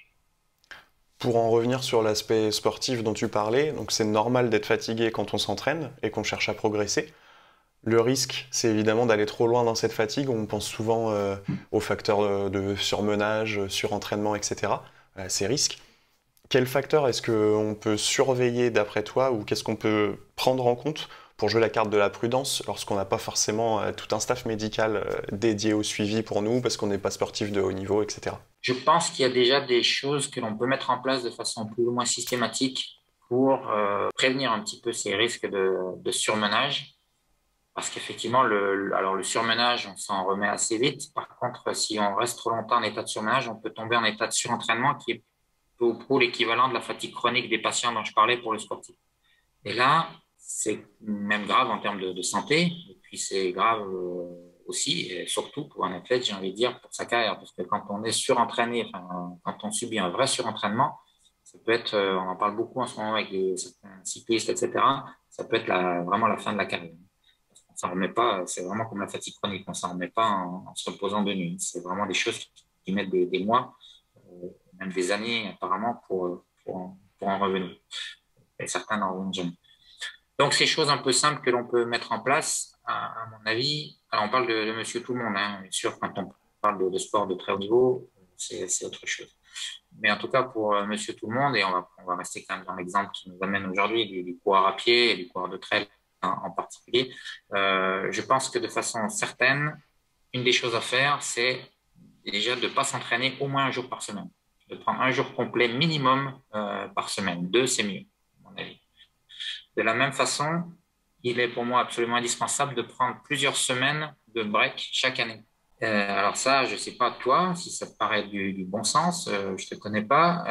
Pour en revenir sur l'aspect sportif dont tu parlais, donc c'est normal d'être fatigué quand on s'entraîne et qu'on cherche à progresser. Le risque, c'est évidemment d'aller trop loin dans cette fatigue. On pense souvent aux facteurs de surmenage, surentraînement, etc. Ces risques. Quels facteurs est-ce qu'on peut surveiller d'après toi ou qu'est-ce qu'on peut prendre en compte pour jouer la carte de la prudence lorsqu'on n'a pas forcément tout un staff médical dédié au suivi pour nous parce qu'on n'est pas sportif de haut niveau, etc.
Je pense qu'il y a déjà des choses que l'on peut mettre en place de façon plus ou moins systématique pour prévenir un petit peu ces risques de surmenage. Parce qu'effectivement, alors le surmenage, on s'en remet assez vite. Par contre, si on reste trop longtemps en état de surmenage, on peut tomber en état de surentraînement qui est pour l'équivalent de la fatigue chronique des patients dont je parlais pour le sportif. Et là, c'est même grave en termes de santé, et puis c'est grave aussi, et surtout pour un athlète, j'ai envie de dire, pour sa carrière, parce que quand on est surentraîné, enfin, quand on subit un vrai surentraînement, ça peut être, on en parle beaucoup en ce moment avec certains cyclistes, etc., ça peut être vraiment la fin de la carrière. On s'en remet pas, c'est vraiment comme la fatigue chronique, on s'en remet pas en se reposant de nuit. C'est vraiment des choses qui mettent des mois, même des années apparemment pour en revenir. Et certains n'en reviennent jamais. Donc, ces choses un peu simples que l'on peut mettre en place, à mon avis, alors on parle de monsieur tout le monde, hein, bien sûr, quand on parle de sport de très haut niveau, c'est autre chose. Mais en tout cas, pour monsieur tout le monde, et on va rester quand même dans l'exemple qui nous amène aujourd'hui du coureur à pied et du coureur de trail en particulier, je pense que de façon certaine, une des choses à faire, c'est déjà de ne pas s'entraîner au moins un jour par semaine. De prendre un jour complet minimum par semaine. 2, c'est mieux, à mon avis. De la même façon, il est pour moi absolument indispensable de prendre plusieurs semaines de break chaque année. Alors ça, je ne sais pas toi, si ça te paraît du bon sens, je ne te connais pas,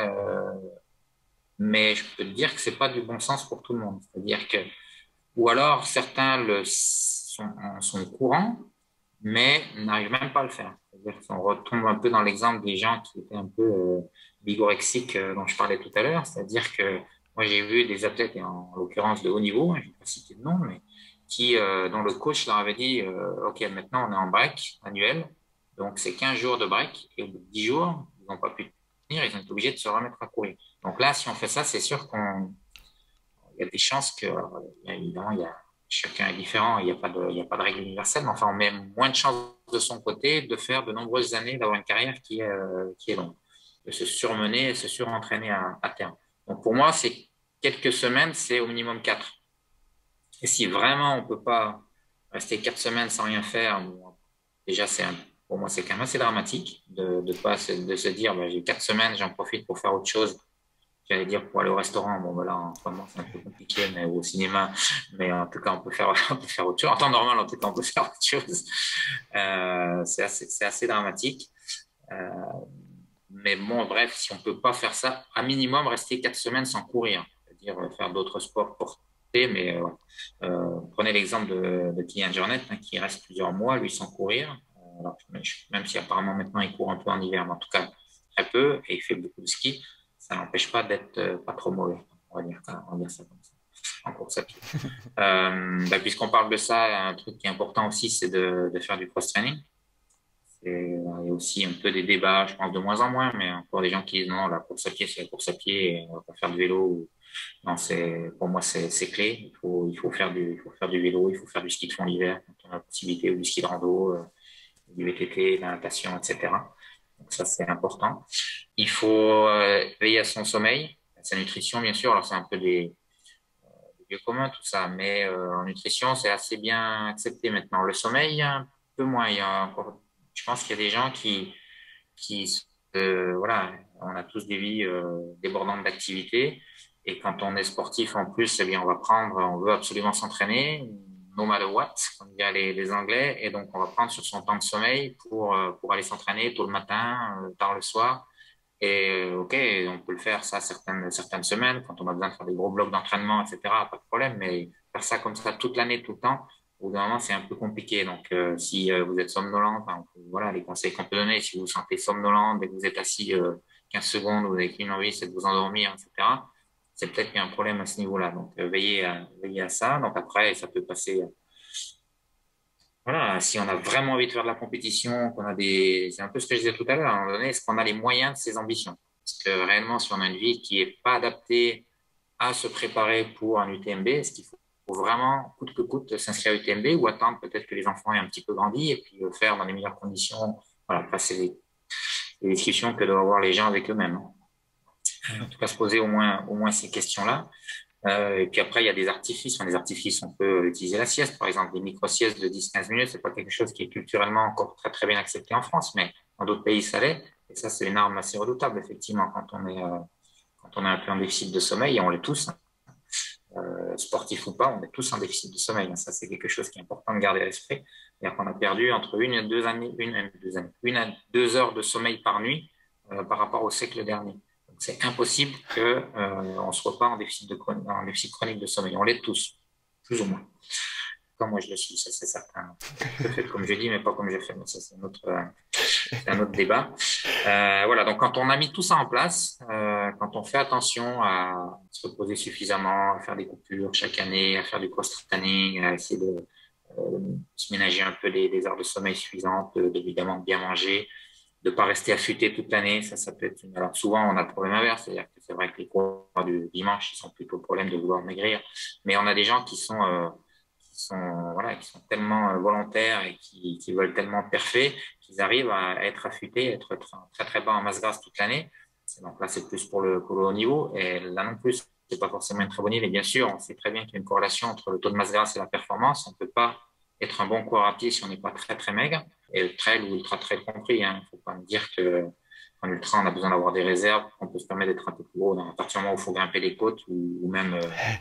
mais je peux te dire que ce n'est pas du bon sens pour tout le monde. C'est-à-dire que, ou alors certains sont au courant, mais n'arrivent même pas à le faire. C'est-à-dire qu'on retombe un peu dans l'exemple des gens qui étaient un peu bigorexiques dont je parlais tout à l'heure. C'est-à-dire que moi, j'ai vu des athlètes, et en l'occurrence de haut niveau, je ne vais pas citer de nom, mais dont le coach leur avait dit OK, maintenant on est en break annuel, donc c'est 15 jours de break, et au bout de 10 jours, ils n'ont pas pu tenir, ils ont été obligés de se remettre à courir. Donc là, si on fait ça, c'est sûr il y a des chances que, évidemment, chacun est différent, il y a pas de règle universelle, mais enfin, on met moins de chances de son côté de faire de nombreuses années, d'avoir une carrière qui est longue, de se surmener et se surentraîner à terme. Donc pour moi, c'est quelques semaines, c'est au minimum 4. Et si vraiment on peut pas rester 4 semaines sans rien faire, bon, déjà pour moi c'est quand même assez dramatique de se dire bah, j'ai 4 semaines, j'en profite pour faire autre chose. J'allais dire pour aller au restaurant, bon voilà, en ce moment c'est un peu compliqué, mais ou au cinéma, mais en tout cas on peut faire on peut faire autre chose. En temps normal, en tout cas on peut faire autre chose. C'est assez dramatique. Euh, mais bon, bref, si on peut pas faire ça, à minimum rester 4 semaines sans courir, c'est-à-dire faire d'autres sports portés. Mais prenez l'exemple de Kylian Jornet, hein, qui reste plusieurs mois, lui, sans courir. Alors, même si apparemment maintenant il court un peu en hiver, mais en tout cas très peu, et il fait beaucoup de ski, ça n'empêche pas d'être pas trop mauvais. On va dire ça comme ça, en course à pied. Puisqu'on parle de ça, un truc qui est important aussi, c'est de faire du cross-training. Il y a aussi un peu des débats, je pense de moins en moins, mais encore des gens qui disent non, la course à pied, c'est la course à pied, et on va pas faire de vélo. Non, pour moi, c'est clé. Il faut faire du vélo, il faut faire du ski de fond l'hiver quand on a la possibilité, ou du ski de rando, du VTT, de la natation, etc. Donc ça, c'est important. Il faut veiller à son sommeil, à sa nutrition, bien sûr. Alors, c'est un peu des lieux communs, tout ça, mais en nutrition, c'est assez bien accepté maintenant. Le sommeil, un peu moins. Il y a encore, je pense qu'il y a des gens voilà, on a tous des vies débordantes d'activités. Et quand on est sportif en plus, eh bien, on veut absolument s'entraîner, no matter what, comme disent les Anglais. Et donc, on va prendre sur son temps de sommeil pour aller s'entraîner tôt le matin, tard le soir. Et OK, on peut le faire ça certaines semaines, quand on a besoin de faire des gros blocs d'entraînement, etc., pas de problème. Mais faire ça comme ça toute l'année, tout le temps, au bout d'un moment, c'est un peu compliqué. Donc, si vous êtes somnolent, enfin, voilà les conseils qu'on peut donner. Si vous vous sentez somnolent dès que vous êtes assis 15 secondes, vous n'avez qu'une envie, c'est de vous endormir, etc., c'est peut-être qu'il y a un problème à ce niveau-là. Donc, veillez à ça. Donc, après, ça peut passer. Voilà, si on a vraiment envie de faire de la compétition, c'est un peu ce que je disais tout à l'heure, à un moment donné, est-ce qu'on a les moyens de ses ambitions? Parce que réellement, si on a une vie qui est pas adaptée à se préparer pour un UTMB, est-ce qu'il faut vraiment, coûte que coûte, s'inscrire à UTMB ou attendre peut-être que les enfants aient un petit peu grandi et puis le faire dans les meilleures conditions? Voilà, après, c'est les discussions que doivent avoir les gens avec eux-mêmes, hein. En tout cas, se poser au moins ces questions-là. Et puis après, il y a des artifices. Enfin, des artifices, on peut utiliser la sieste, par exemple. Des micro-siestes de 10-15 minutes, c'est pas quelque chose qui est culturellement encore très, très bien accepté en France, mais dans d'autres pays, ça l'est. Et ça, c'est une arme assez redoutable, effectivement, quand on est un peu en déficit de sommeil, et on l'est tous, hein. Sportif ou pas, on est tous en déficit de sommeil, hein. Ça, c'est quelque chose qui est important de garder à l'esprit. C'est-à-dire qu'on a perdu entre 1 à 2 heures de sommeil par nuit par rapport au siècle dernier. C'est impossible qu'on soit pas en déficit chronique de sommeil. On l'est tous, plus ou moins. Comme moi, je le suis, ça c'est certain. Je fais comme je dis, mais pas comme je fais. Mais ça, c'est un autre débat. Voilà, donc quand on a mis tout ça en place, quand on fait attention à se reposer suffisamment, à faire des coupures chaque année, à faire du cross-training, à essayer de se ménager un peu des heures de sommeil suffisantes, évidemment de bien manger, de ne pas rester affûté toute l'année. Ça peut être Alors, souvent, on a le problème inverse. C'est-à-dire que c'est vrai que les coureurs du dimanche, ils sont plutôt le problème de vouloir maigrir. Mais on a des gens qui sont tellement volontaires et qui veulent tellement parfait qu'ils arrivent à être affûtés, à être très, très bas en masse grasse toute l'année. Donc là, c'est plus pour le haut niveau. Et là non plus, c'est pas forcément une très bonne idée. Bien sûr, on sait très bien qu'il y a une corrélation entre le taux de masse grasse et la performance. On ne peut pas être un bon coureur à pied si on n'est pas très, très maigre. et trail ou ultra trail compris. Hein. Il ne faut pas me dire qu'en ultra, on a besoin d'avoir des réserves, qu'on peut se permettre d'être un peu plus gros. À partir du moment où il faut grimper les côtes ou même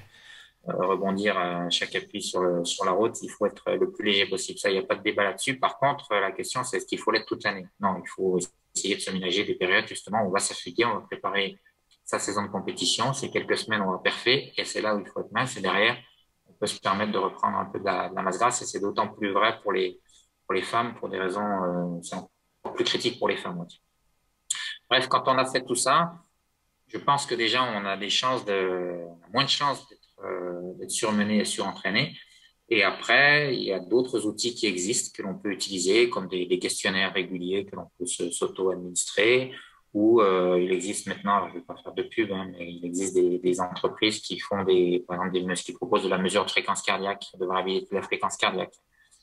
rebondir à chaque appui sur la route, il faut être le plus léger possible. Ça, il n'y a pas de débat là-dessus. Par contre, la question, c'est est-ce qu'il faut l'être toute l'année? Non, il faut essayer de se ménager des périodes, justement, où on va s'affûter, on va préparer sa saison de compétition. C'est quelques semaines, on va parfait, et c'est là où il faut être mince. Et derrière, on peut se permettre de reprendre un peu de la masse grasse, et c'est d'autant plus vrai pour les femmes, pour des raisons, c'est encore plus critique pour les femmes. Aussi. Bref, quand on a fait tout ça, je pense que déjà, on a moins de chances d'être surmené et surentraîné. Et après, il y a d'autres outils qui existent que l'on peut utiliser, comme des questionnaires réguliers que l'on peut s'auto-administrer, ou il existe maintenant, alors je ne vais pas faire de pub, hein, mais il existe des entreprises qui font par exemple, qui proposent de la mesure de fréquence cardiaque, de variabilité de la fréquence cardiaque.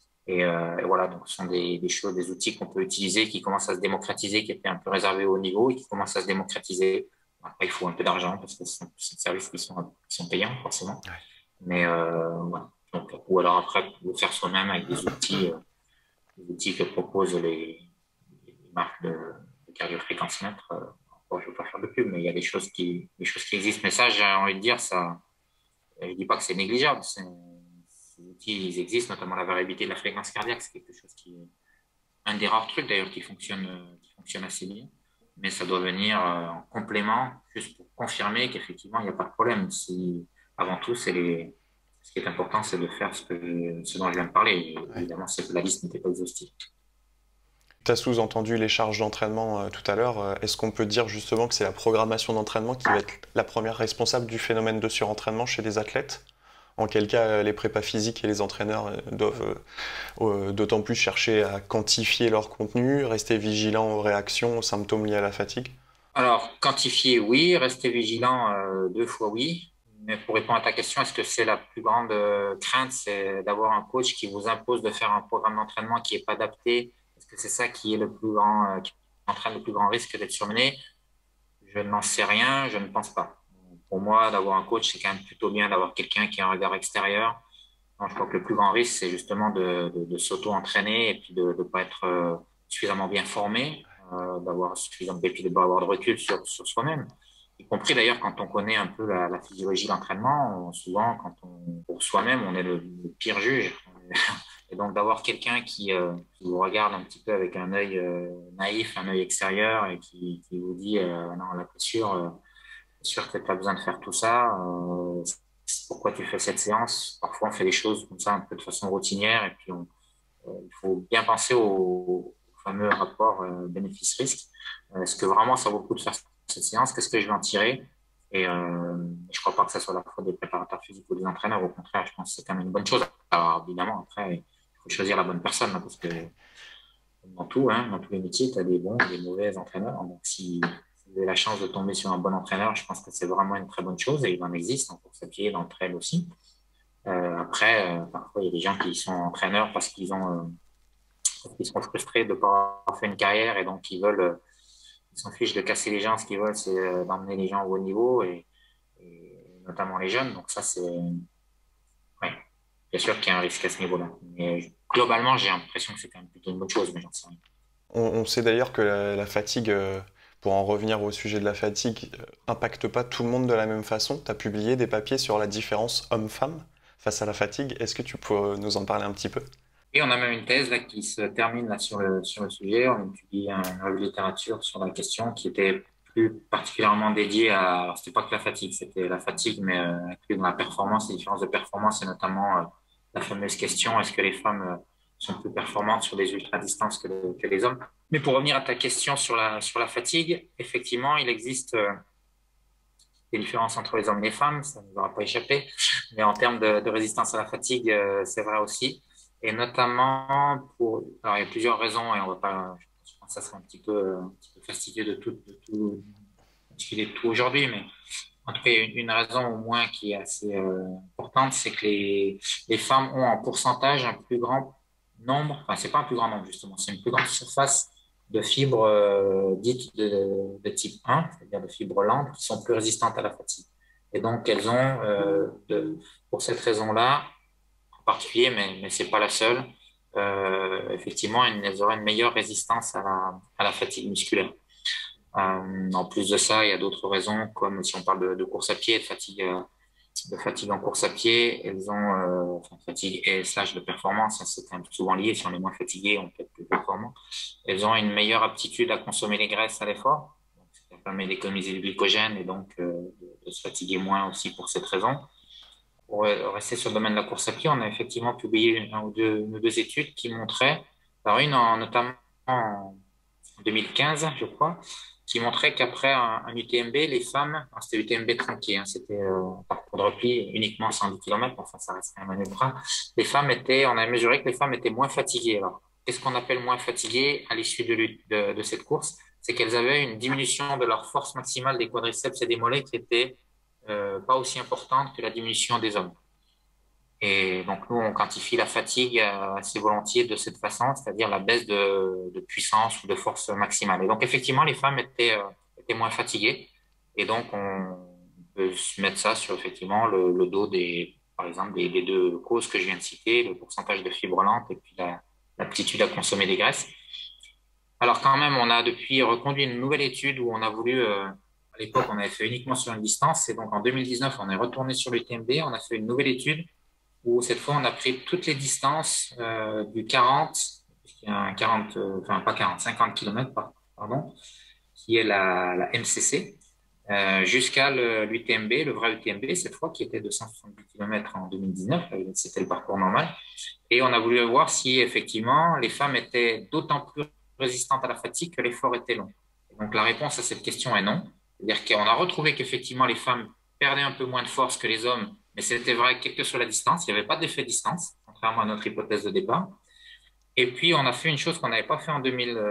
Et voilà, donc ce sont des choses, des outils qu'on peut utiliser, qui commencent à se démocratiser, qui étaient un peu réservés au haut niveau et qui commencent à se démocratiser. Après, il faut un peu d'argent parce que ce sont des services qui sont payants, forcément. Mais voilà. Donc, ou alors après, le faire soi-même avec des outils que proposent les marques de cardiofréquencemètre. Bon, je ne veux pas faire de pub, mais il y a des choses qui existent. Mais ça, j'ai envie de dire, ça, je ne dis pas que c'est négligeable. Ces outils, ils existent, notamment la variabilité de la fréquence cardiaque. C'est quelque chose qui est un des rares trucs, d'ailleurs, qui fonctionne assez bien. Mais ça doit venir en complément, juste pour confirmer qu'effectivement, il n'y a pas de problème. Avant tout, ce qui est important, c'est de faire ce dont je viens de parler. Et
Ouais.
évidemment, c'est que la liste n'était pas exhaustive.
Tu as sous-entendu les charges d'entraînement tout à l'heure. Est-ce qu'on peut dire justement que c'est la programmation d'entraînement qui va être la première responsable du phénomène de surentraînement chez les athlètes? En quel cas, les prépas physiques et les entraîneurs doivent d'autant plus chercher à quantifier leur contenu, rester vigilants aux réactions, aux symptômes liés à la fatigue?
Alors, quantifier, oui. Rester vigilant, 2 fois oui. Mais pour répondre à ta question, est-ce que c'est la plus grande crainte, c'est d'avoir un coach qui vous impose de faire un programme d'entraînement qui n'est pas adapté? Est-ce que c'est ça qui est le plus grand, qui entraîne le plus grand risque d'être surmené? Je n'en sais rien, je ne pense pas. Pour moi, d'avoir un coach, c'est quand même plutôt bien d'avoir quelqu'un qui a un regard extérieur. Non, je crois que le plus grand risque, c'est justement de s'auto-entraîner et puis de ne pas être suffisamment bien formé, d'avoir suffisamment et puis de pas avoir de recul sur soi-même. Y compris d'ailleurs quand on connaît un peu la physiologie de l'entraînement, souvent pour soi-même, on est le pire juge. Et donc d'avoir quelqu'un qui vous regarde un petit peu avec un œil naïf, un œil extérieur et qui vous dit non, là, t'es sûr que tu as besoin de faire tout ça. Pourquoi tu fais cette séance? Parfois, on fait des choses comme ça un peu de façon routinière et puis il faut bien penser au fameux rapport bénéfice-risque. Est-ce que vraiment ça vaut le coup de faire cette séance? Qu'est-ce que je vais en tirer? Et je crois pas que ça soit la faute des préparateurs physiques ou des entraîneurs. Au contraire, je pense que c'est quand même une bonne chose. Alors évidemment, après, il faut choisir la bonne personne hein, parce que dans tout, hein, dans tous les métiers, tu as des bons et des mauvais entraîneurs. Donc si vous avez la chance de tomber sur un bon entraîneur, je pense que c'est vraiment une très bonne chose et il en existe en course à pied, dans le trail aussi. Après, parfois, il y a des gens qui sont entraîneurs parce qu'ils sont frustrés de ne pas avoir fait une carrière et donc ils s'en fichent de casser les gens. Ce qu'ils veulent, c'est d'emmener les gens au haut niveau et notamment les jeunes. Donc ça, ouais, bien sûr qu'il y a un risque à ce niveau-là. Mais globalement, j'ai l'impression que c'est quand même plutôt une bonne chose, mais j'en sais rien.
On sait d'ailleurs que la fatigue, pour en revenir au sujet de la fatigue, impacte pas tout le monde de la même façon. Tu as publié des papiers sur la différence homme-femme face à la fatigue. Est-ce que tu peux nous en parler un petit peu?
Et on a même une thèse là, qui se termine là, sur le sujet. On a publié une revue de littérature sur la question qui était plus particulièrement dédiée à. Alors, c'était pas que la fatigue, c'était la fatigue, mais inclus dans la performance, les différences de performance et notamment la fameuse question est-ce que les femmes sont plus performantes sur des ultra-distances que les hommes? Mais pour revenir à ta question sur la fatigue, effectivement, il existe des différences entre les hommes et les femmes, ça ne nous aura pas échappé. Mais en termes de résistance à la fatigue, c'est vrai aussi. Et notamment alors il y a plusieurs raisons et on va pas, je pense que ça serait un petit peu fastidieux de tout discuter de tout aujourd'hui, mais en tout cas, il y a une raison au moins qui est assez importante, c'est que les femmes ont en pourcentage un plus grand nombre, enfin c'est pas un plus grand nombre justement, c'est une plus grande surface de fibres dites de type 1, c'est-à-dire de fibres lentes, qui sont plus résistantes à la fatigue. Et donc elles ont, pour cette raison-là, en particulier, mais c'est pas la seule, effectivement, elles auraient une meilleure résistance à la fatigue musculaire. En plus de ça, il y a d'autres raisons, comme si on parle de course à pied, de fatigue en course à pied, elles ont enfin, fatigue et slash de performance, hein, c'est quand même souvent lié. Si on est moins fatigué, on peut être plus performant. Elles ont une meilleure aptitude à consommer les graisses à l'effort, donc ça permet d'économiser le glycogène et donc de se fatiguer moins aussi pour cette raison. Pour rester sur le domaine de la course à pied, on a effectivement publié une ou deux études qui montraient, alors notamment en 2015, je crois, qui montrait qu'après un UTMB, les femmes, alors c'était UTMB tranquille, hein, c'était un parcours de repli uniquement 110 km, enfin ça reste quand même un ultra, on a mesuré que les femmes étaient moins fatiguées. Alors, qu'est-ce qu'on appelle moins fatiguées à l'issue de cette course? C'est qu'elles avaient une diminution de leur force maximale des quadriceps et des mollets qui était pas aussi importante que la diminution des hommes. Et donc, nous, on quantifie la fatigue assez volontiers de cette façon, c'est-à-dire la baisse de puissance ou de force maximale. Et donc, effectivement, les femmes étaient moins fatiguées. Et donc, on peut se mettre ça sur, effectivement, le dos par exemple, des deux causes que je viens de citer, le pourcentage de fibres lentes et puis l'aptitude à consommer des graisses. Alors, quand même, on a depuis reconduit une nouvelle étude où on a voulu, à l'époque, on avait fait uniquement sur une distance. Et donc, en 2019, on est retourné sur l'UTMB. On a fait une nouvelle étude où cette fois, on a pris toutes les distances du 40, enfin pas 40, 50 km, pardon, qui est la MCC, jusqu'à l'UTMB, le vrai UTMB, cette fois, qui était de 170 km en 2019, c'était le parcours normal. Et on a voulu voir si, effectivement, les femmes étaient d'autant plus résistantes à la fatigue que l'effort était long. Et donc, la réponse à cette question est non. C'est-à-dire qu'on a retrouvé qu'effectivement, les femmes perdaient un peu moins de force que les hommes, mais c'était vrai quelle que soit la distance. Il n'y avait pas d'effet distance, contrairement à notre hypothèse de départ. Et puis, on a fait une chose qu'on n'avait pas fait en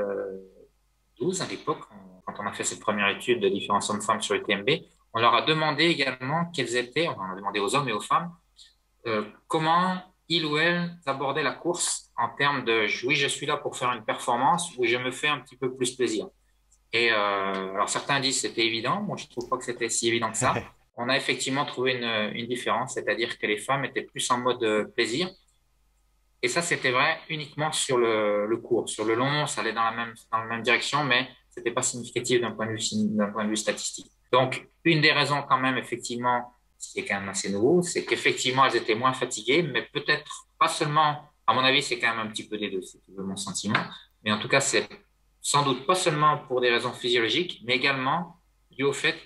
2012, à l'époque, quand on a fait cette première étude de différents hommes-femmes sur le TMB. On leur a demandé également on a demandé aux hommes et aux femmes, comment ils ou elles abordaient la course en termes de oui, je suis là pour faire une performance ou je me fais un petit peu plus plaisir. Et alors certains disent que c'était évident, moi je trouve pas que c'était si évident que ça. On a effectivement trouvé une différence, c'est-à-dire que les femmes étaient plus en mode plaisir. Et ça, c'était vrai uniquement sur le court. Sur le long, ça allait dans la même direction, mais c'était pas significatif d'un point de vue statistique. Donc, une des raisons quand même, effectivement, ce qui est quand même assez nouveau, c'est qu'effectivement, elles étaient moins fatiguées, mais peut-être pas seulement, à mon avis, c'est quand même un petit peu des deux, c'est mon sentiment. Mais en tout cas, c'est sans doute pas seulement pour des raisons physiologiques, mais également dû au fait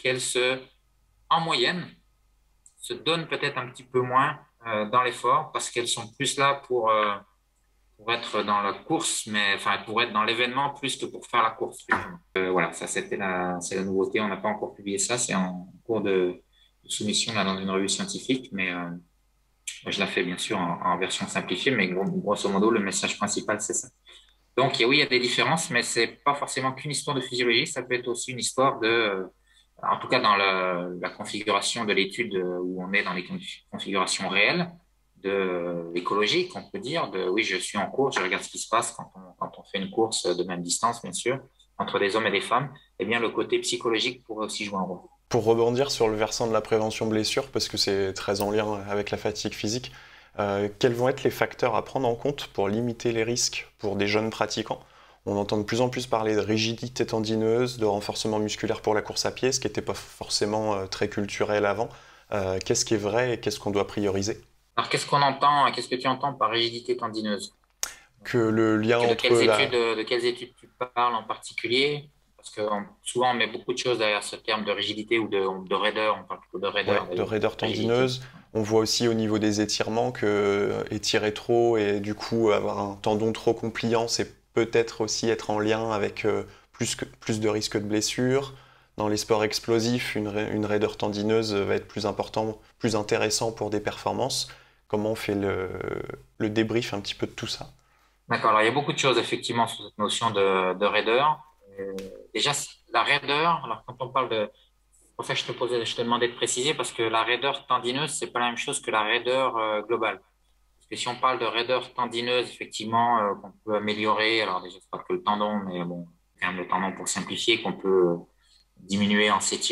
en moyenne, se donnent peut-être un petit peu moins dans l'effort parce qu'elles sont plus là pour être dans la course, mais enfin pour être dans l'événement plus que pour faire la course. Voilà, ça c'est la nouveauté. On n'a pas encore publié ça, c'est en cours de soumission là dans une revue scientifique, mais je la fais bien sûr en version simplifiée, mais grosso modo le message principal c'est ça. Donc oui, il y a des différences, mais c'est pas forcément qu'une histoire de physiologie, ça peut être aussi une histoire en tout cas dans la configuration de l'étude où on est dans les configurations réelles de l'écologie, qu'on peut dire, oui, je suis en course, je regarde ce qui se passe quand on fait une course de même distance, bien sûr, entre des hommes et des femmes, eh bien, le côté psychologique pourrait aussi jouer un rôle.
Pour rebondir sur le versant de la prévention blessure, parce que c'est très en lien avec la fatigue physique, quels vont être les facteurs à prendre en compte pour limiter les risques pour des jeunes pratiquants? On entend de plus en plus parler de rigidité tendineuse, de renforcement musculaire pour la course à pied, ce qui n'était pas forcément très culturel avant. Qu'est-ce qui est vrai et qu'est-ce qu'on doit prioriser?
Alors, qu'est-ce que tu entends par rigidité tendineuse?
Que le lien entre
de quelles études tu parles en particulier? Parce que souvent, on met beaucoup de choses derrière ce terme de rigidité ou de raideur. On parle plutôt de raideur.
Ouais, de raideur tendineuse. On voit aussi au niveau des étirements que étirer trop et du coup avoir un tendon trop compliant, c'est peut-être aussi être en lien avec plus de risques de blessures. Dans les sports explosifs, une raideur tendineuse va être plus important, plus intéressant pour des performances. Comment on fait le débrief un petit peu de tout ça?
D'accord. Alors, il y a beaucoup de choses effectivement sur cette notion de raideur. Déjà, la raideur, alors quand on parle c'est pour ça que je te demandais de préciser, parce que la raideur tendineuse, c'est pas la même chose que la raideur globale. Parce que si on parle de raideur tendineuse, effectivement, qu'on peut améliorer, alors déjà, c'est pas que le tendon, mais bon, quand même le tendon pour simplifier, qu'on peut diminuer en s'étirant.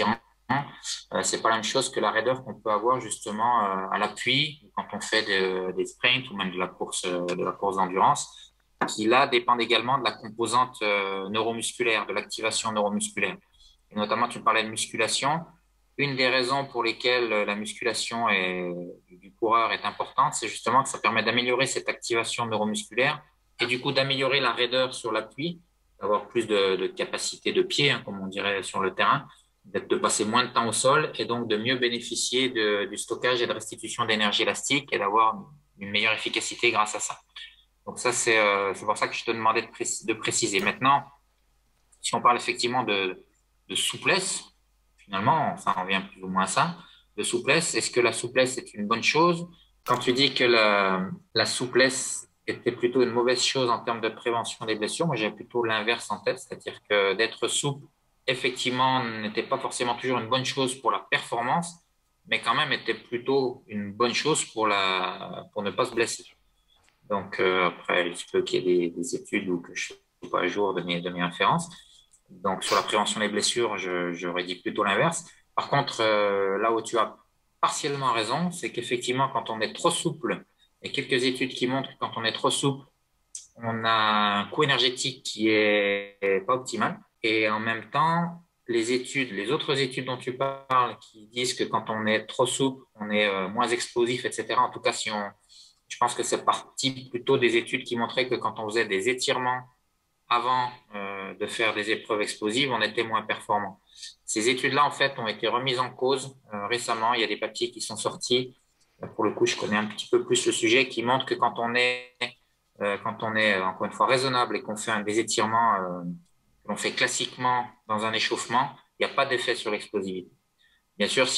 C'est pas la même chose que la raideur qu'on peut avoir justement à l'appui quand on fait des sprints ou même de la course d'endurance, qui là dépendent également de la composante neuromusculaire, de l'activation neuromusculaire. Et notamment, tu parlais de musculation. Une des raisons pour lesquelles la musculation du coureur est importante, c'est justement que ça permet d'améliorer cette activation neuromusculaire et du coup d'améliorer la raideur sur l'appui, d'avoir plus de capacité de pied, hein, comme on dirait sur le terrain, de passer moins de temps au sol et donc de mieux bénéficier du stockage et de restitution d'énergie élastique et d'avoir une meilleure efficacité grâce à ça. Donc ça, c'est pour ça que je te demandais de préciser. Maintenant, si on parle effectivement de souplesse, finalement, ça en revient plus ou moins à ça, de souplesse, est-ce que la souplesse est une bonne chose? Quand tu dis que la souplesse était plutôt une mauvaise chose en termes de prévention des blessures, moi j'ai plutôt l'inverse en tête, c'est-à-dire que d'être souple, effectivement, n'était pas forcément toujours une bonne chose pour la performance, mais quand même était plutôt une bonne chose pour ne pas se blesser. Donc après, il se peut qu'il y ait des études ou que je ne suis pas à jour de mes références. Donc, sur la prévention des blessures, j'aurais dit plutôt l'inverse. Par contre, là où tu as partiellement raison, c'est qu'effectivement, quand on est trop souple, il y a quelques études qui montrent que quand on est trop souple, on a un coût énergétique qui est pas optimal. Et en même temps, les autres études dont tu parles, qui disent que quand on est trop souple, on est moins explosif, etc. En tout cas, je pense que c'est parti plutôt des études qui montraient que quand on faisait des étirements avant de faire des épreuves explosives, on était moins performant. Ces études-là, en fait, ont été remises en cause récemment. Il y a des papiers qui sont sortis. Pour le coup, je connais un petit peu plus le sujet, qui montrent que quand on est encore une fois raisonnable et qu'on fait des étirements que l'on fait classiquement dans un échauffement, il n'y a pas d'effet sur l'explosivité. Bien sûr,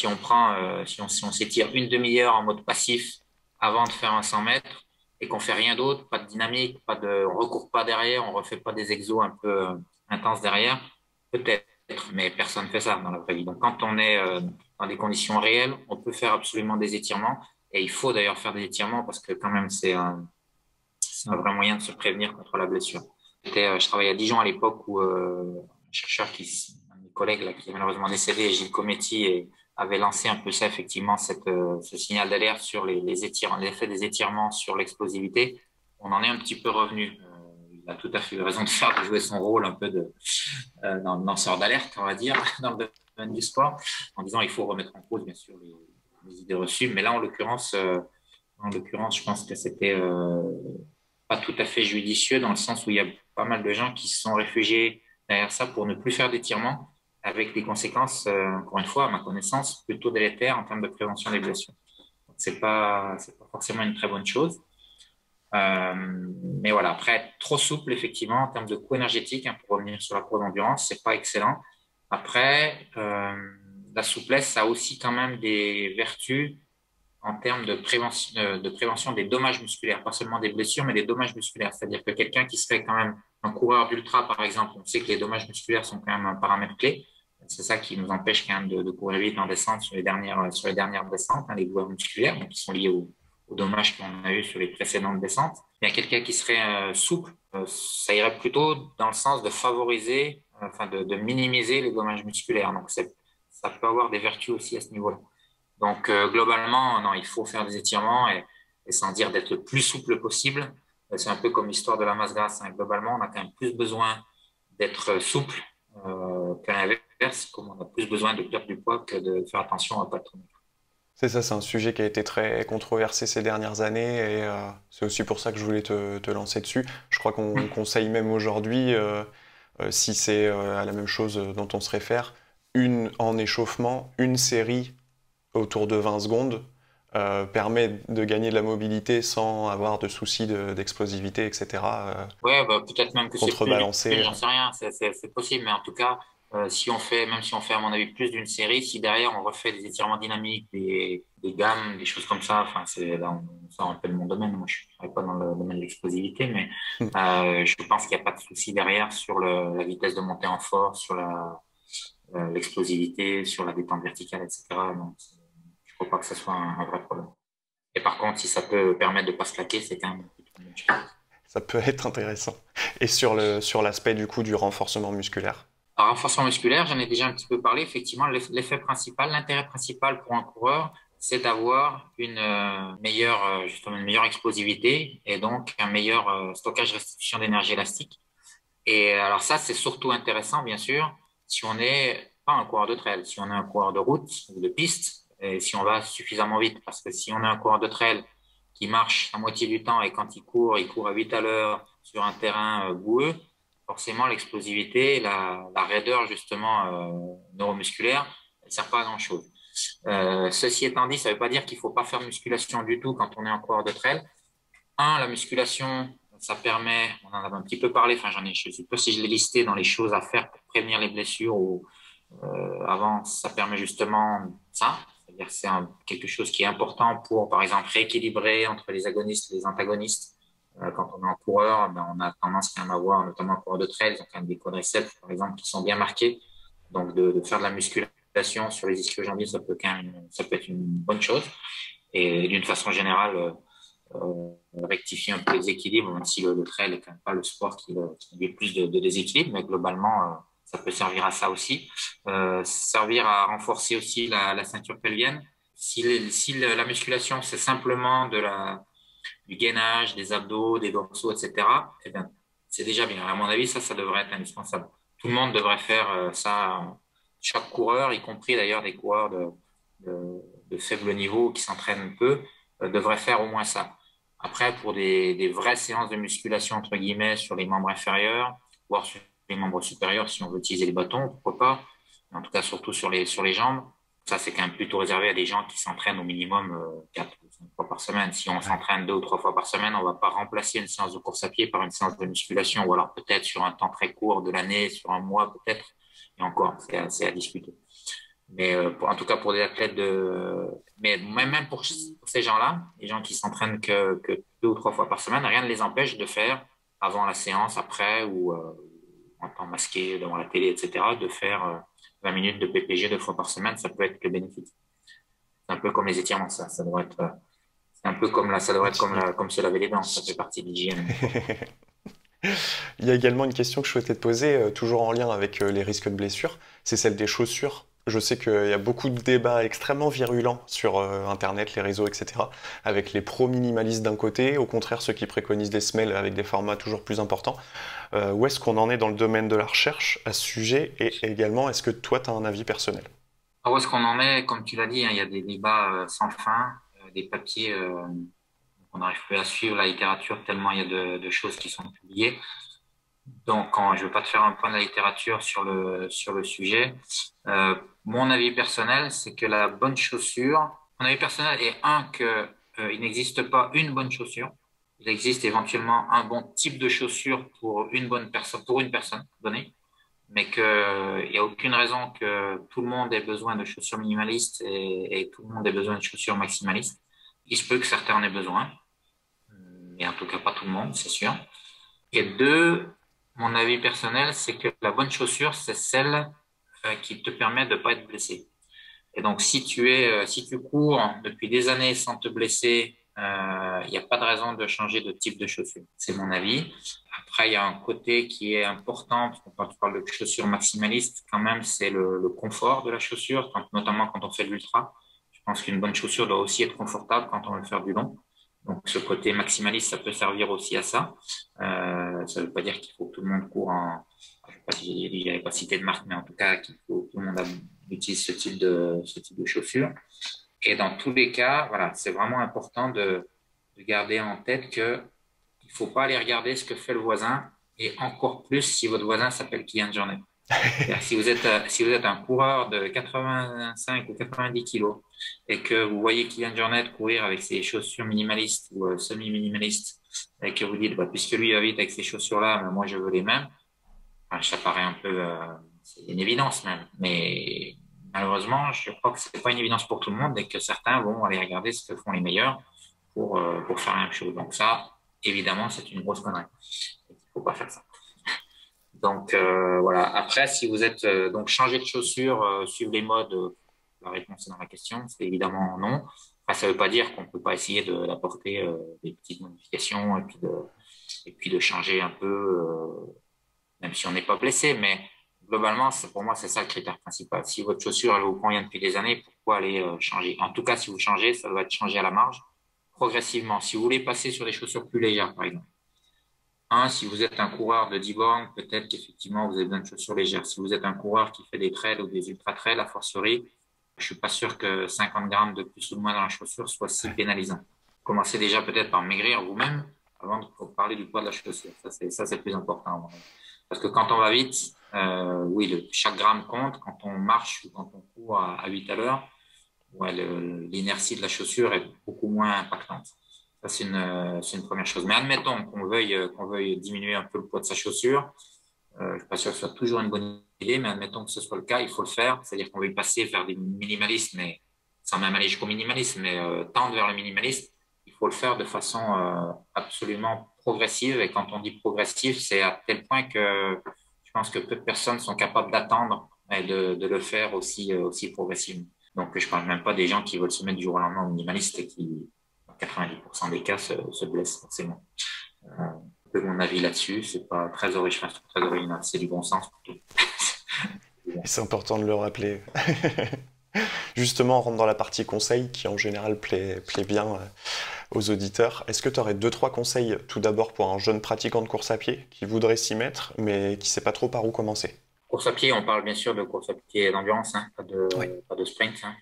si on s'étire une demi-heure en mode passif avant de faire un 100 mètres et qu'on fait rien d'autre, pas de dynamique, on recourt pas derrière, on refait pas des exos un peu intenses derrière, peut-être, mais personne ne fait ça dans la vraie vie. Donc, quand on est dans des conditions réelles, on peut faire absolument des étirements et il faut d'ailleurs faire des étirements parce que quand même, c'est un vrai moyen de se prévenir contre la blessure. Je travaillais à Dijon à l'époque où un chercheur un de mes collègues là, qui est malheureusement décédé, Gilles Cometti, avait lancé un peu ça, effectivement, ce signal d'alerte sur les étirements, l'effet des étirements sur l'explosivité. On en est un petit peu revenu. Il a tout à fait eu raison de jouer son rôle un peu dans le lanceur d'alerte, on va dire, dans le domaine du sport, en disant il faut remettre en cause, bien sûr, les idées reçues. Mais là, en l'occurrence, je pense que c'était pas tout à fait judicieux dans le sens où il y a pas mal de gens qui se sont réfugiés derrière ça pour ne plus faire d'étirements avec des conséquences, encore une fois, à ma connaissance, plutôt délétères en termes de prévention des blessures. Donc, c'est pas forcément une très bonne chose. Euh, mais voilà, après, être trop souple, effectivement, en termes de coût énergétique, hein, pour revenir sur la course d'endurance, c'est pas excellent. Après, la souplesse a aussi quand même des vertus en termes de prévention des dommages musculaires, pas seulement des blessures, mais des dommages musculaires. C'est-à-dire que quelqu'un qui serait quand même un coureur d'ultra, par exemple, on sait que les dommages musculaires sont quand même un paramètre clé. C'est ça qui nous empêche quand même de courir vite en descente sur les dernières descentes, hein, les douleurs musculaires, donc qui sont liées aux dommages qu'on a eu sur les précédentes descentes. Il y a quelqu'un qui serait souple, ça irait plutôt dans le sens de favoriser, enfin de minimiser les dommages musculaires. Donc ça peut avoir des vertus aussi à ce niveau-là. Donc, globalement, non, il faut faire des étirements et sans dire d'être le plus souple possible. C'est un peu comme l'histoire de la masse grasse, hein. Globalement, on a quand même plus besoin d'être souple qu'à l'inverse, comme on a plus besoin de perdre du poids que de faire attention à ne pas trop.
C'est ça, c'est un sujet qui a été très controversé ces dernières années et c'est aussi pour ça que je voulais te lancer dessus. Je crois qu'on conseille même aujourd'hui, si c'est à la même chose dont on se réfère, en échauffement, une série autour de 20 secondes permet de gagner de la mobilité sans avoir de soucis d'explosivité, etc.
Ouais, bah, peut-être même que c'est plus
Contrebalancer.
j'en sais rien, c'est possible, mais en tout cas, même si on fait, à mon avis, plus d'une série, si derrière on refait des étirements dynamiques, des gammes, des choses comme ça, enfin, ça rappelle mon domaine. Moi, je ne travaille pas dans le domaine de l'explosivité, mais je pense qu'il n'y a pas de souci derrière sur la vitesse de montée en force, sur l'explosivité, sur la détente verticale, etc. Donc, je ne crois pas que ce soit un vrai problème. Et par contre, si ça peut permettre de ne pas se claquer, c'est quand même plutôt une bonne chose.
Ça peut être intéressant. Et sur l'aspect du coup du renforcement musculaire.
Alors, renforcement musculaire, j'en ai déjà un petit peu parlé. Effectivement, l'effet principal, l'intérêt principal pour un coureur, c'est d'avoir justement une meilleure explosivité et donc un meilleur stockage restitution d'énergie élastique. Et alors ça, c'est surtout intéressant, bien sûr, si on n'est pas un coureur de trail, si on est un coureur de route ou de piste, et si on va suffisamment vite. Parce que si on est un coureur de trail qui marche la moitié du temps et quand il court à 8 à l'heure sur un terrain boueux, forcément l'explosivité, la raideur justement neuromusculaire, elle sert pas à grand-chose. Ceci étant dit, ça ne veut pas dire qu'il faut pas faire musculation du tout quand on est un coureur de trail. La musculation, ça permet, on en a un petit peu parlé, enfin je ne sais pas si je l'ai listé dans les choses à faire pour prévenir les blessures ou avant, ça permet justement ça, c'est-à-dire que c'est quelque chose qui est important pour, par exemple, rééquilibrer entre les agonistes et les antagonistes. Quand on est en coureur, ben, on a tendance quand même à avoir, notamment en coureur de trail, ils ont quand même des quadriceps, par exemple, qui sont bien marqués. Donc, de faire de la musculation sur les ischio-jambiers, ça peut être une bonne chose. Et d'une façon générale, rectifier un peu les équilibres, même si le trail n'est quand même pas le sport qui met plus de déséquilibre, mais globalement, ça peut servir à ça aussi. Servir à renforcer aussi la ceinture pelvienne. Si la musculation, c'est simplement du gainage, des abdos, des dorsaux, etc., eh bien, c'est déjà bien. À mon avis, ça devrait être indispensable. Tout le monde devrait faire ça. Chaque coureur, y compris d'ailleurs des coureurs de faible niveau qui s'entraînent peu, devrait faire au moins ça. Après, pour des vraies séances de musculation, entre guillemets, sur les membres inférieurs, voire sur les membres supérieurs, si on veut utiliser les bâtons, pourquoi pas. Mais en tout cas, surtout sur les jambes. Ça, c'est quand même plutôt réservé à des gens qui s'entraînent au minimum 4 ou 5 fois par semaine. Si on s'entraîne 2 ou 3 fois par semaine, on va pas remplacer une séance de course à pied par une séance de musculation. Ou alors peut-être sur un temps très court de l'année, sur un mois peut-être. Et encore, c'est à discuter. Mais en tout cas pour des athlètes mais même pour ces gens-là, les gens qui s'entraînent que 2 ou 3 fois par semaine, rien ne les empêche de faire avant la séance, après ou en temps masqué devant la télé, etc., de faire 20 minutes de PPG 2 fois par semaine, ça peut être que bénéfique. C'est un peu comme les étirements, ça devrait être, c'est un peu comme ça devrait être comme se laver les dents, ça fait partie de l'hygiène.
Il y a également une question que je souhaitais te poser, toujours en lien avec les risques de blessures, c'est celle des chaussures. Je sais qu'il y a beaucoup de débats extrêmement virulents sur Internet, les réseaux, etc., avec les pro-minimalistes d'un côté, au contraire ceux qui préconisent des semelles avec des formats toujours plus importants. Où est-ce qu'on en est dans le domaine de la recherche à ce sujet et également, est-ce que toi, tu as un avis personnel?
Où est-ce qu'on en est? Comme tu l'as dit, hein, il y a des débats sans fin, des papiers, on n'arrive plus à suivre la littérature tellement il y a de choses qui sont publiées. Donc, je ne veux pas te faire un point de la littérature sur le sujet. Mon avis personnel, c'est que la bonne chaussure, mon avis personnel est que il n'existe pas une bonne chaussure. Il existe éventuellement un bon type de chaussure pour une personne donnée, mais qu'il n'y a aucune raison que tout le monde ait besoin de chaussures minimalistes et tout le monde ait besoin de chaussures maximalistes. Il se peut que certains en aient besoin, mais en tout cas pas tout le monde, c'est sûr. Et deux, mon avis personnel, c'est que la bonne chaussure, c'est celle qui te permet de pas être blessé. Et donc, si tu cours depuis des années sans te blesser, il n'y a pas de raison de changer de type de chaussure. C'est mon avis. Après, il y a un côté qui est important, quand tu parles de chaussures maximalistes, quand même, c'est le confort de la chaussure, notamment quand on fait de l'ultra. Je pense qu'une bonne chaussure doit aussi être confortable quand on veut faire du long. Donc, ce côté maximaliste, ça peut servir aussi à ça. Ça ne veut pas dire qu'il faut que tout le monde court je sais pas si j'avais pas cité de marque, mais en tout cas, qu'il faut que tout le monde utilise ce type de chaussures. Et dans tous les cas, voilà, c'est vraiment important de garder en tête que il faut pas aller regarder ce que fait le voisin et encore plus si votre voisin s'appelle Kylian Jornet. Si vous êtes un coureur de 85 ou 90 kilos et que vous voyez Kylian Jornet courir avec ses chaussures minimalistes ou semi-minimalistes et que vous dites, bah, puisque lui va vite avec ces chaussures-là, moi je veux les mêmes, enfin, ça paraît un peu, c'est une évidence même. Mais malheureusement, je crois que c'est pas une évidence pour tout le monde et que certains vont aller regarder ce que font les meilleurs pour faire la même chose. Donc ça, évidemment, c'est une grosse connerie. Il faut pas faire ça. Donc voilà. Après, si vous êtes donc changer de chaussures, suivre les modes, la réponse est dans la question, c'est évidemment non. Après, ça ne veut pas dire qu'on ne peut pas essayer d'apporter des petites modifications et puis de changer un peu, même si on n'est pas blessé. Mais globalement, pour moi, c'est ça le critère principal. Si votre chaussure, elle vous convient depuis des années, pourquoi aller changer? En tout cas, si vous changez, ça doit être changé à la marge, progressivement. Si vous voulez passer sur des chaussures plus légères, par exemple. Si vous êtes un coureur de 10 bornes, peut-être qu'effectivement, vous avez besoin de chaussures légères. Si vous êtes un coureur qui fait des trails ou des ultra-trails, a fortiori, je suis pas sûr que 50 grammes de plus ou de moins dans la chaussure soit si pénalisant. Commencez déjà peut-être par maigrir vous-même avant de parler du poids de la chaussure. Ça, c'est le plus important. Parce que quand on va vite, oui, chaque gramme compte. Quand on marche ou quand on court à 8 à l'heure, ouais, l'inertie de la chaussure est beaucoup moins impactante. Ça, c'est une première chose. Mais admettons qu'on veuille diminuer un peu le poids de sa chaussure. Je suis pas sûr que ce soit toujours une bonne idée, mais admettons que ce soit le cas, il faut le faire. C'est-à-dire qu'on veut passer vers des minimalistes, mais sans même aller jusqu'au minimalisme, mais tendre vers le minimalisme. Il faut le faire de façon absolument progressive. Et quand on dit progressive, c'est à tel point que je pense que peu de personnes sont capables d'attendre et de le faire aussi progressivement. Donc, je parle même pas des gens qui veulent se mettre du jour au lendemain au minimaliste et qui, dans 90% des cas, se blessent forcément. Un peu mon avis là-dessus. C'est pas très original, c'est du bon sens plutôt.
Et c'est important de le rappeler. Justement, on rentre dans la partie conseil qui en général plaît bien aux auditeurs. Est-ce que tu aurais deux, trois conseils tout d'abord pour un jeune pratiquant de course à pied qui voudrait s'y mettre mais qui sait pas trop par où commencer?
Course à pied, on parle bien sûr de course à pied d'endurance, hein,
Oui.
pas de sprint. Hein.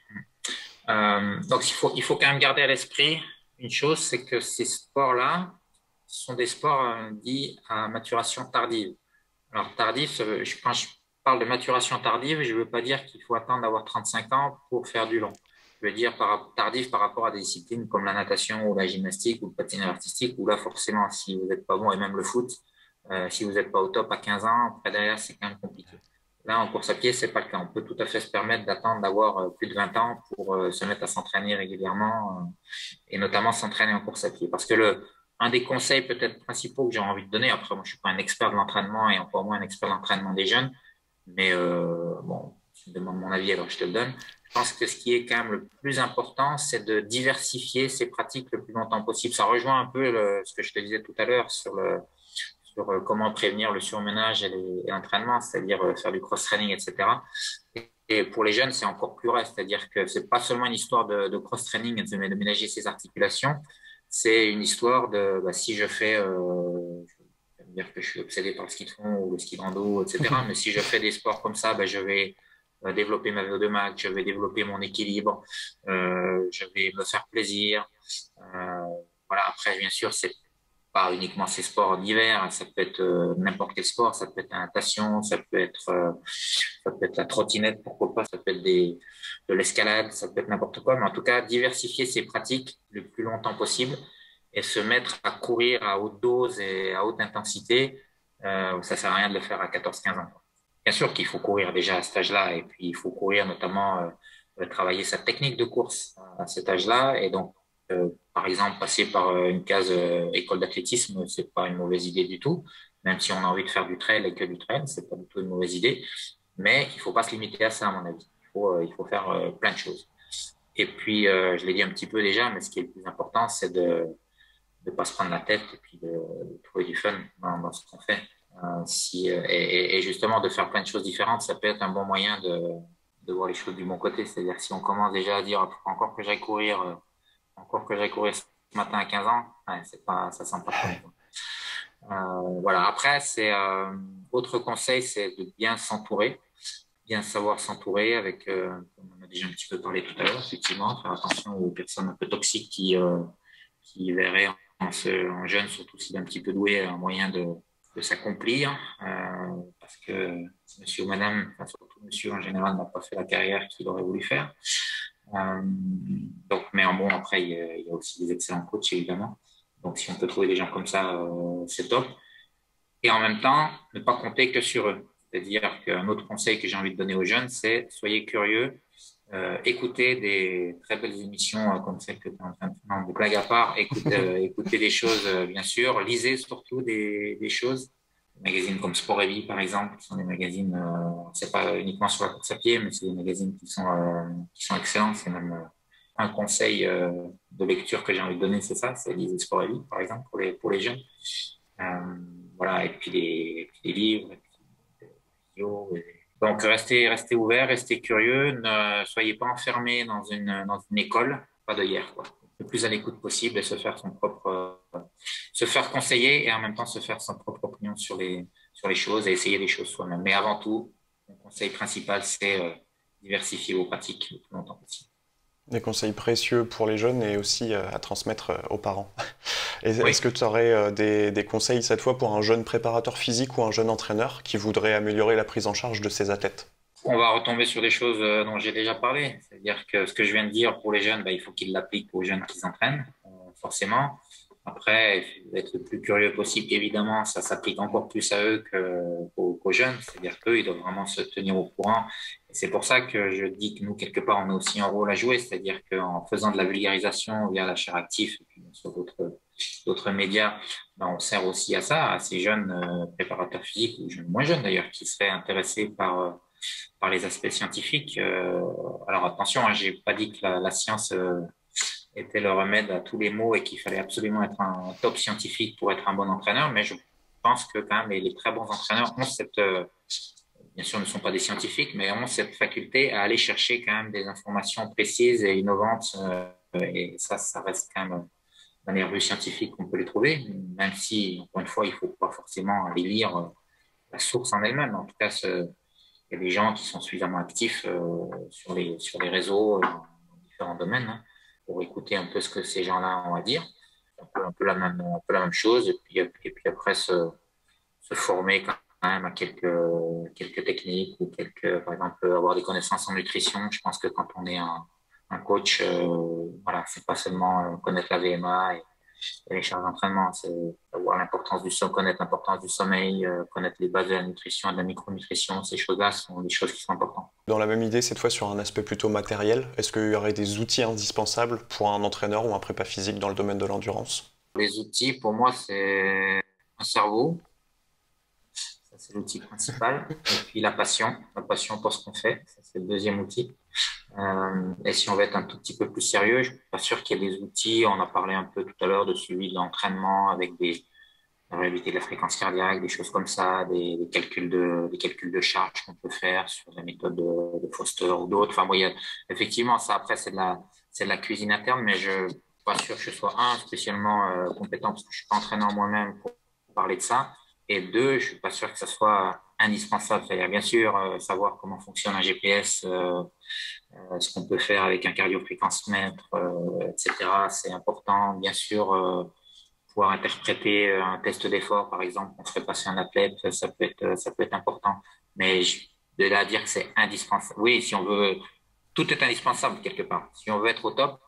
Donc, il faut quand même garder à l'esprit une chose, c'est que ces sports-là sont des sports dits à maturation tardive. Alors, tardif, quand je parle de maturation tardive, je ne veux pas dire qu'il faut attendre d'avoir 35 ans pour faire du long. Je veux dire tardif par rapport à des disciplines comme la natation ou la gymnastique ou le patinage artistique, où là, forcément, si vous n'êtes pas bon, et même le foot, si vous n'êtes pas au top à 15 ans, après derrière, c'est quand même compliqué. Là, en course à pied, c'est pas le cas. On peut tout à fait se permettre d'attendre d'avoir plus de 20 ans pour se mettre à s'entraîner régulièrement et notamment s'entraîner en course à pied. Parce que un des conseils peut-être principaux que j'ai envie de donner, après moi je suis pas un expert de l'entraînement et encore moins un expert de l'entraînement des jeunes, mais bon, tu me demandes mon avis alors je te le donne. Je pense que ce qui est quand même le plus important, c'est de diversifier ses pratiques le plus longtemps possible. Ça rejoint un peu ce que je te disais tout à l'heure sur comment prévenir le surmenage et l'entraînement, c'est-à-dire faire du cross-training, etc. Et pour les jeunes, c'est encore plus vrai, c'est-à-dire que c'est pas seulement une histoire de cross-training et de ménager ses articulations, c'est une histoire de si je fais, je vais dire que je suis obsédé par le ski de fond ou le ski de rando, etc. Mais si je fais des sports comme ça, je vais développer ma VO2 max, je vais développer mon équilibre, je vais me faire plaisir. Euh, voilà. Après, bien sûr, c'est pas uniquement ces sports d'hiver, ça peut être n'importe quel sport, ça peut être la natation, ça peut être la trottinette, pourquoi pas, ça peut être de l'escalade, ça peut être n'importe quoi, mais en tout cas, diversifier ses pratiques le plus longtemps possible et se mettre à courir à haute dose et à haute intensité, ça sert à rien de le faire à 14-15 ans. Bien sûr qu'il faut courir déjà à cet âge-là et puis il faut courir notamment travailler sa technique de course à cet âge-là et donc par exemple, passer par une case école d'athlétisme, c'est pas une mauvaise idée du tout. Même si on a envie de faire du trail et que du trail, c'est pas du tout une mauvaise idée. Mais il faut pas se limiter à ça, à mon avis. Il faut faire plein de choses. Et puis, je l'ai dit un petit peu déjà, mais ce qui est le plus important, c'est de pas se prendre la tête et puis de trouver du fun dans ce qu'on fait. Et justement, de faire plein de choses différentes, ça peut être un bon moyen de voir les choses du bon côté. C'est-à-dire, si on commence déjà à dire, encore que j'aille courir, encore que j'aille courir ce matin à 15 ans, ouais, ça sent pas très bon. Voilà. Après, autre conseil, c'est de bien s'entourer, bien savoir s'entourer avec, comme on a déjà un petit peu parlé tout à l'heure, effectivement, faire attention aux personnes un peu toxiques qui verraient en jeune, surtout s'il est un petit peu doué, un moyen de s'accomplir, parce que monsieur ou madame, enfin, surtout monsieur en général, n'a pas fait la carrière qu'il aurait voulu faire. Donc, mais en bon, après, il y a aussi des excellents coachs, évidemment. Donc, si on peut trouver des gens comme ça, c'est top. Et en même temps, ne pas compter que sur eux. C'est-à-dire qu'un autre conseil que j'ai envie de donner aux jeunes, c'est soyez curieux, écoutez des très belles émissions comme celle que tu es en train de faire, de blague à part, écoutez des choses, bien sûr, lisez surtout des choses. Des magazines comme Sport et Vie, par exemple, qui sont des magazines, c'est pas uniquement sur la course à pied, mais c'est des magazines qui sont excellents. C'est même un conseil de lecture que j'ai envie de donner, c'est ça, c'est lisez Sport et Vie, par exemple, pour les jeunes. Voilà, et puis des livres, et puis des vidéos, Donc, restez ouverts, restez curieux, ne soyez pas enfermés dans une école, pas de hier, quoi. Le plus à l'écoute possible et se faire conseiller et en même temps se faire son propre opinion sur les choses et essayer des choses soi-même. Mais avant tout, mon conseil principal, c'est diversifier vos pratiques le plus longtemps possible.
Des conseils précieux pour les jeunes et aussi à transmettre aux parents. Et est-ce
Oui.
que tu aurais des conseils cette fois pour un jeune préparateur physique ou un jeune entraîneur qui voudrait améliorer la prise en charge de ses athlètes?
On va retomber sur des choses dont j'ai déjà parlé. C'est-à-dire que ce que je viens de dire pour les jeunes, il faut qu'ils l'appliquent aux jeunes qui s'entraînent, forcément. Après, il faut être le plus curieux possible. Évidemment, ça s'applique encore plus à eux qu'aux jeunes. C'est-à-dire qu'eux, ils doivent vraiment se tenir au courant. Et c'est pour ça que je dis que nous, quelque part, on a aussi un rôle à jouer. C'est-à-dire qu'en faisant de la vulgarisation via la chaire active et puis sur d'autres médias, on sert aussi à ça, à ces jeunes préparateurs physiques ou jeunes moins jeunes d'ailleurs, qui seraient intéressés par les aspects scientifiques. Alors attention, hein, j'ai pas dit que la science était le remède à tous les maux et qu'il fallait absolument être un top scientifique pour être un bon entraîneur, mais je pense que quand même les très bons entraîneurs ont bien sûr ne sont pas des scientifiques, mais ont cette faculté à aller chercher quand même des informations précises et innovantes. Et ça reste quand même dans les revues scientifiques qu'on peut les trouver, même si, encore une fois, il faut pas forcément aller lire la source en elle-même. En tout cas, il y a des gens qui sont suffisamment actifs sur les réseaux dans différents domaines hein, pour écouter un peu ce que ces gens-là ont à dire. Un peu la même chose. Et puis après, se former quand même à quelques techniques ou par exemple, avoir des connaissances en nutrition. Je pense que quand on est un coach, voilà, c'est pas seulement connaître la VMA et les charges d'entraînement, c'est savoir l'importance du sommeil, connaître l'importance du sommeil, connaître les bases de la nutrition, de la micronutrition. Ces choses-là sont des choses qui sont importantes.
Dans la même idée, cette fois sur un aspect plutôt matériel, est-ce qu'il y aurait des outils indispensables pour un entraîneur ou un prépa physique dans le domaine de l'endurance?
Les outils, pour moi, c'est un cerveau. Ça, c'est l'outil principal. Et puis la passion pour ce qu'on fait. Ça, c'est le deuxième outil. Et si on veut être un tout petit peu plus sérieux, je suis pas sûr qu'il y ait des outils. On a parlé un peu tout à l'heure de suivi de l'entraînement avec la réalité de la fréquence cardiaque, des choses comme ça, des calculs de charge qu'on peut faire sur la méthode de Foster ou d'autres. Enfin, bon, effectivement, ça après, c'est de la cuisine interne, mais je suis pas sûr que je sois spécialement compétent parce que je suis pas entraîneur moi-même pour parler de ça. Et deux, je suis pas sûr que ça soit indispensable. C'est-à-dire, bien sûr, savoir comment fonctionne un GPS, ce qu'on peut faire avec un cardiofréquencemètre, etc. C'est important. Bien sûr, pouvoir interpréter un test d'effort, par exemple, on ferait passer un athlète, ça peut être important. Mais de là à dire que c'est indispensable. Oui, si on veut, tout est indispensable quelque part. Si on veut être au top,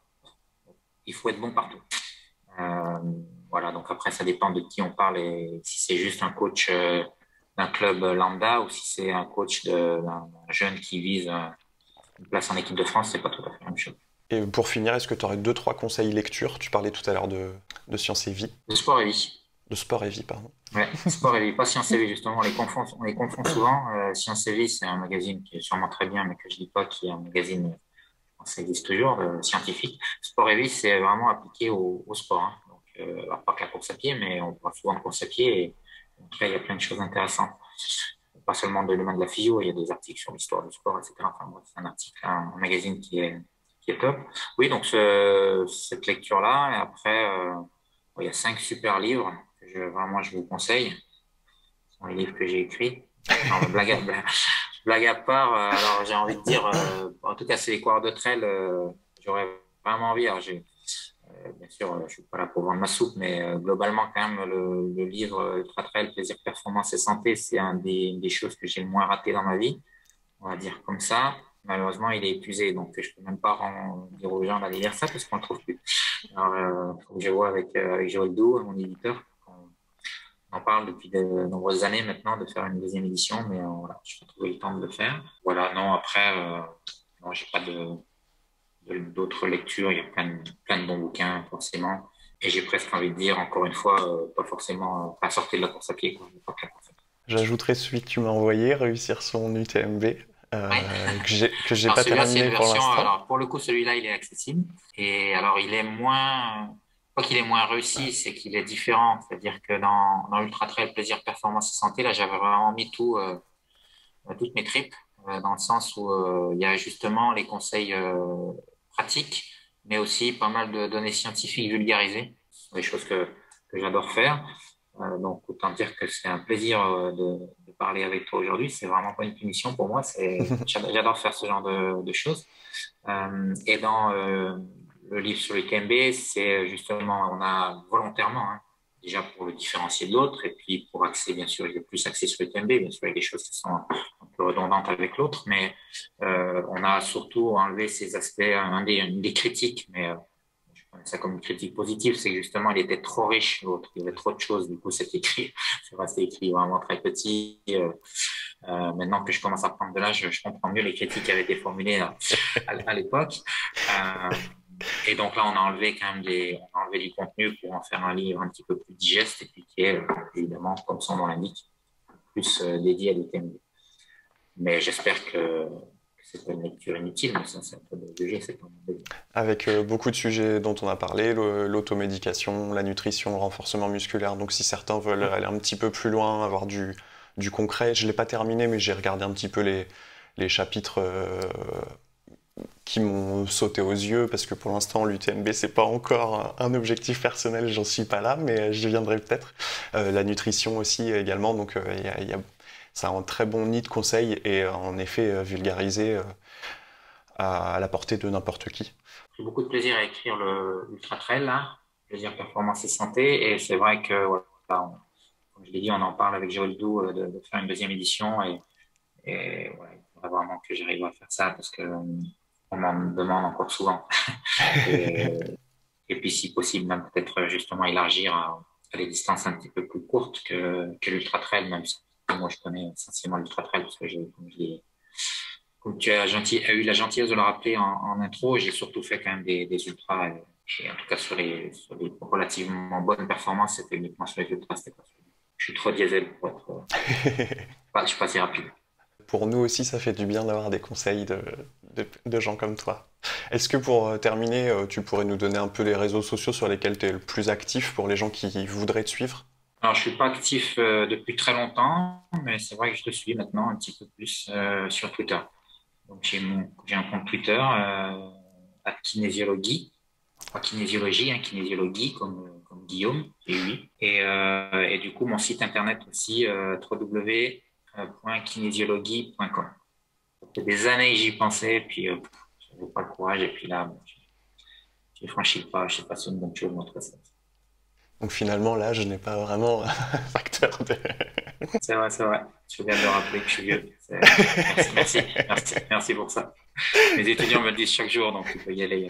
il faut être bon partout. Euh, voilà, donc après, ça dépend de qui on parle et si c'est juste un coach d'un club lambda ou si c'est un coach d'un jeune qui vise une place en équipe de France, c'est pas tout à fait la même chose.
Et pour finir, est-ce que tu aurais deux, trois conseils lecture? Tu parlais tout à l'heure de sciences et vie,
Le sport et vie.
de sport et vie, pardon.
Ouais, sport et vie, pas Science et Vie, justement, on les confond souvent. Science et Vie, c'est un magazine qui est sûrement très bien, mais que je dis pas qui est un magazine, ça existe toujours, scientifique. Sport et Vie, c'est vraiment appliqué au sport. Hein. Donc, alors pas que la course à pied, mais on parle souvent de course à pied et en tout cas, il y a plein de choses intéressantes. Pas seulement de l'humain de la physio, il y a des articles sur l'histoire du sport, etc. Enfin, bref, c'est un article, un magazine qui est top. Oui, donc cette lecture-là, et après, il y a 5 super livres que vraiment je vous conseille. Ce sont les livres que j'ai écrits. Non, mais blague à part, alors j'ai envie de dire, en tout cas, c'est les coureurs de trail, j'aurais vraiment envie. Alors, bien sûr, je suis pas là pour vendre ma soupe, mais globalement, quand même, le livre Ultra Trail, Plaisir, Performance et Santé, c'est un des choses que j'ai le moins raté dans ma vie, on va dire comme ça. Malheureusement, il est épuisé, donc je peux même pas dire aux gens d'aller lire ça parce qu'on le trouve plus. Alors, faut que je vois avec Joël Doux, mon éditeur. On en parle depuis de nombreuses années maintenant de faire une deuxième édition, mais voilà, je vais trouver le temps de le faire. Voilà, non, après, non, j'ai pas d'autres lectures. Il y a plein de bons bouquins, forcément. Et j'ai presque envie de dire, encore une fois, pas forcément, pas sortir de la course à pied, quoi. Pas que la course à pied.
J'ajouterai celui que tu m'as envoyé, Réussir son UTMB,
Ouais.
que j'ai
Alors
pas
celui-là, c'est
terminé
une
pour
version.
l'instant.
Alors pour le coup, celui-là, il est accessible. Et alors, il est moins. Pas qu'il est moins réussi, c'est qu'il est différent. C'est-à-dire que dans Ultra Trail, plaisir, performance et santé, là, j'avais vraiment mis tout. toutes mes tripes, dans le sens où il y a justement les conseils pratiques, mais aussi pas mal de données scientifiques vulgarisées, des choses que j'adore faire. Donc, autant dire que c'est un plaisir de parler avec toi aujourd'hui. C'est vraiment pas une punition pour moi. J'adore faire ce genre de choses. Et dans le livre sur l'UTMB, c'est justement, on a volontairement, hein, déjà pour le différencier de l'autre, et puis pour axer, bien sûr, il est plus axé sur l'UTMB, bien sûr, il y a des choses qui sont un peu redondantes avec l'autre, mais on a surtout enlevé ces aspects, une des critiques, mais je connais ça comme une critique positive, c'est que justement, il était trop riche, l'autre, il y avait trop de choses, du coup, c'est écrit, c'est vrai, c'est écrit vraiment très petit. Maintenant que je commence à prendre de l'âge, je comprends mieux les critiques qui avaient été formulées à l'époque. Euh, et donc là, on a enlevé quand même on a enlevé du contenu pour en faire un livre un petit peu plus digeste et puis qui est évidemment, comme son nom l'indique, plus dédié à l'UTMB. Mais j'espère que c'est pas une lecture inutile, mais ça, c'est un peu de jeu, c'est pas un peu...
Avec beaucoup de sujets dont on a parlé, l'automédication, la nutrition, le renforcement musculaire. Donc si certains veulent aller un petit peu plus loin, avoir du concret, je ne l'ai pas terminé, mais j'ai regardé un petit peu les chapitres qui m'ont sauté aux yeux, parce que pour l'instant l'UTMB c'est pas encore un objectif personnel, j'en suis pas là, mais j'y viendrai peut-être. La nutrition aussi également, donc c'est un très bon nid de conseils et en effet vulgarisé à la portée de n'importe qui.
J'ai beaucoup de plaisir à écrire l'Ultra Trail, là, plaisir performance et santé, et c'est vrai que, voilà, comme je l'ai dit, on en parle avec Joël Doux de faire une deuxième édition, et voilà, il faudrait vraiment que j'arrive à faire ça parce que on m'en demande encore souvent. Et, et puis, si possible, même peut-être justement élargir à des distances un petit peu plus courtes que l'Ultra Trail, même si moi je connais essentiellement l'Ultra Trail parce que comme tu as eu la gentillesse de le rappeler en intro, j'ai surtout fait quand même des ultras. Et en tout cas, sur les relativement bonnes performances, c'était uniquement sur les ultras. Je suis trop diesel pour être. Je suis pas si rapide.
Pour nous aussi, ça fait du bien d'avoir des conseils de gens comme toi. Est-ce que pour terminer, tu pourrais nous donner un peu les réseaux sociaux sur lesquels tu es le plus actif pour les gens qui voudraient te suivre?
Alors, je suis pas actif depuis très longtemps, mais c'est vrai que je te suis maintenant un petit peu plus sur Twitter. Donc, j'ai un compte Twitter @kinésiologie, pas kinésiologie, hein, kinésiologie comme Guillaume, et oui. Et du coup, mon site internet aussi, www.kinésiologie.com. Ça fait des années que j'y pensais, puis je n'avais pas le courage, et puis là, bon, j'ai franchi le pas, je sais pas si c'est une bonne chose, mais en tout cas,
Donc finalement, là, je n'ai pas vraiment un facteur de...
c'est vrai, c'est vrai. Je viens de le rappeler que je suis vieux. Merci pour ça. Mes étudiants me le disent chaque jour, donc il faut y aller.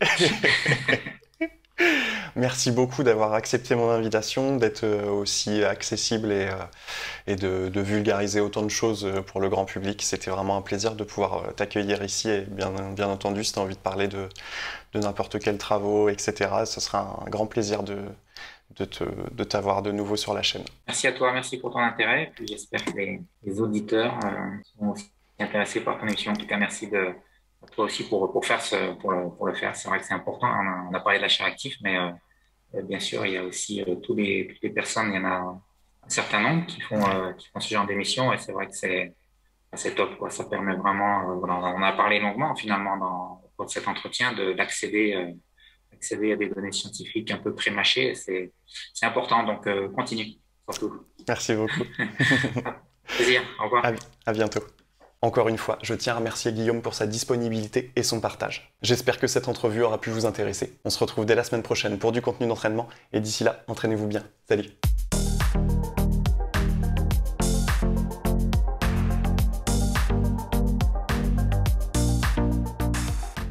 Merci beaucoup d'avoir accepté mon invitation, d'être aussi accessible et de vulgariser autant de choses pour le grand public. C'était vraiment un plaisir de pouvoir t'accueillir ici et bien entendu, si tu as envie de parler de n'importe quels travaux, etc., ce sera un grand plaisir de t'avoir de nouveau sur la chaîne.
Merci à toi, merci pour ton intérêt. Puis j'espère que les auditeurs sont aussi intéressés par ton émission. En tout cas, merci à toi aussi pour faire pour le faire. C'est vrai que c'est important. On a parlé de la chair active, mais bien sûr, il y a aussi toutes les personnes. Il y en a un certain nombre qui font ce genre d'émission, et c'est vrai que c'est top, quoi. Ça permet vraiment. Voilà, on a parlé longuement finalement au cours de cet entretien d'accéder à des données scientifiques un peu prémâchées. C'est important, donc continue, surtout.
Merci beaucoup.
Plaisir, au revoir.
À bientôt. Encore une fois, je tiens à remercier Guillaume pour sa disponibilité et son partage. J'espère que cette entrevue aura pu vous intéresser. On se retrouve dès la semaine prochaine pour du contenu d'entraînement, et d'ici là, entraînez-vous bien. Salut!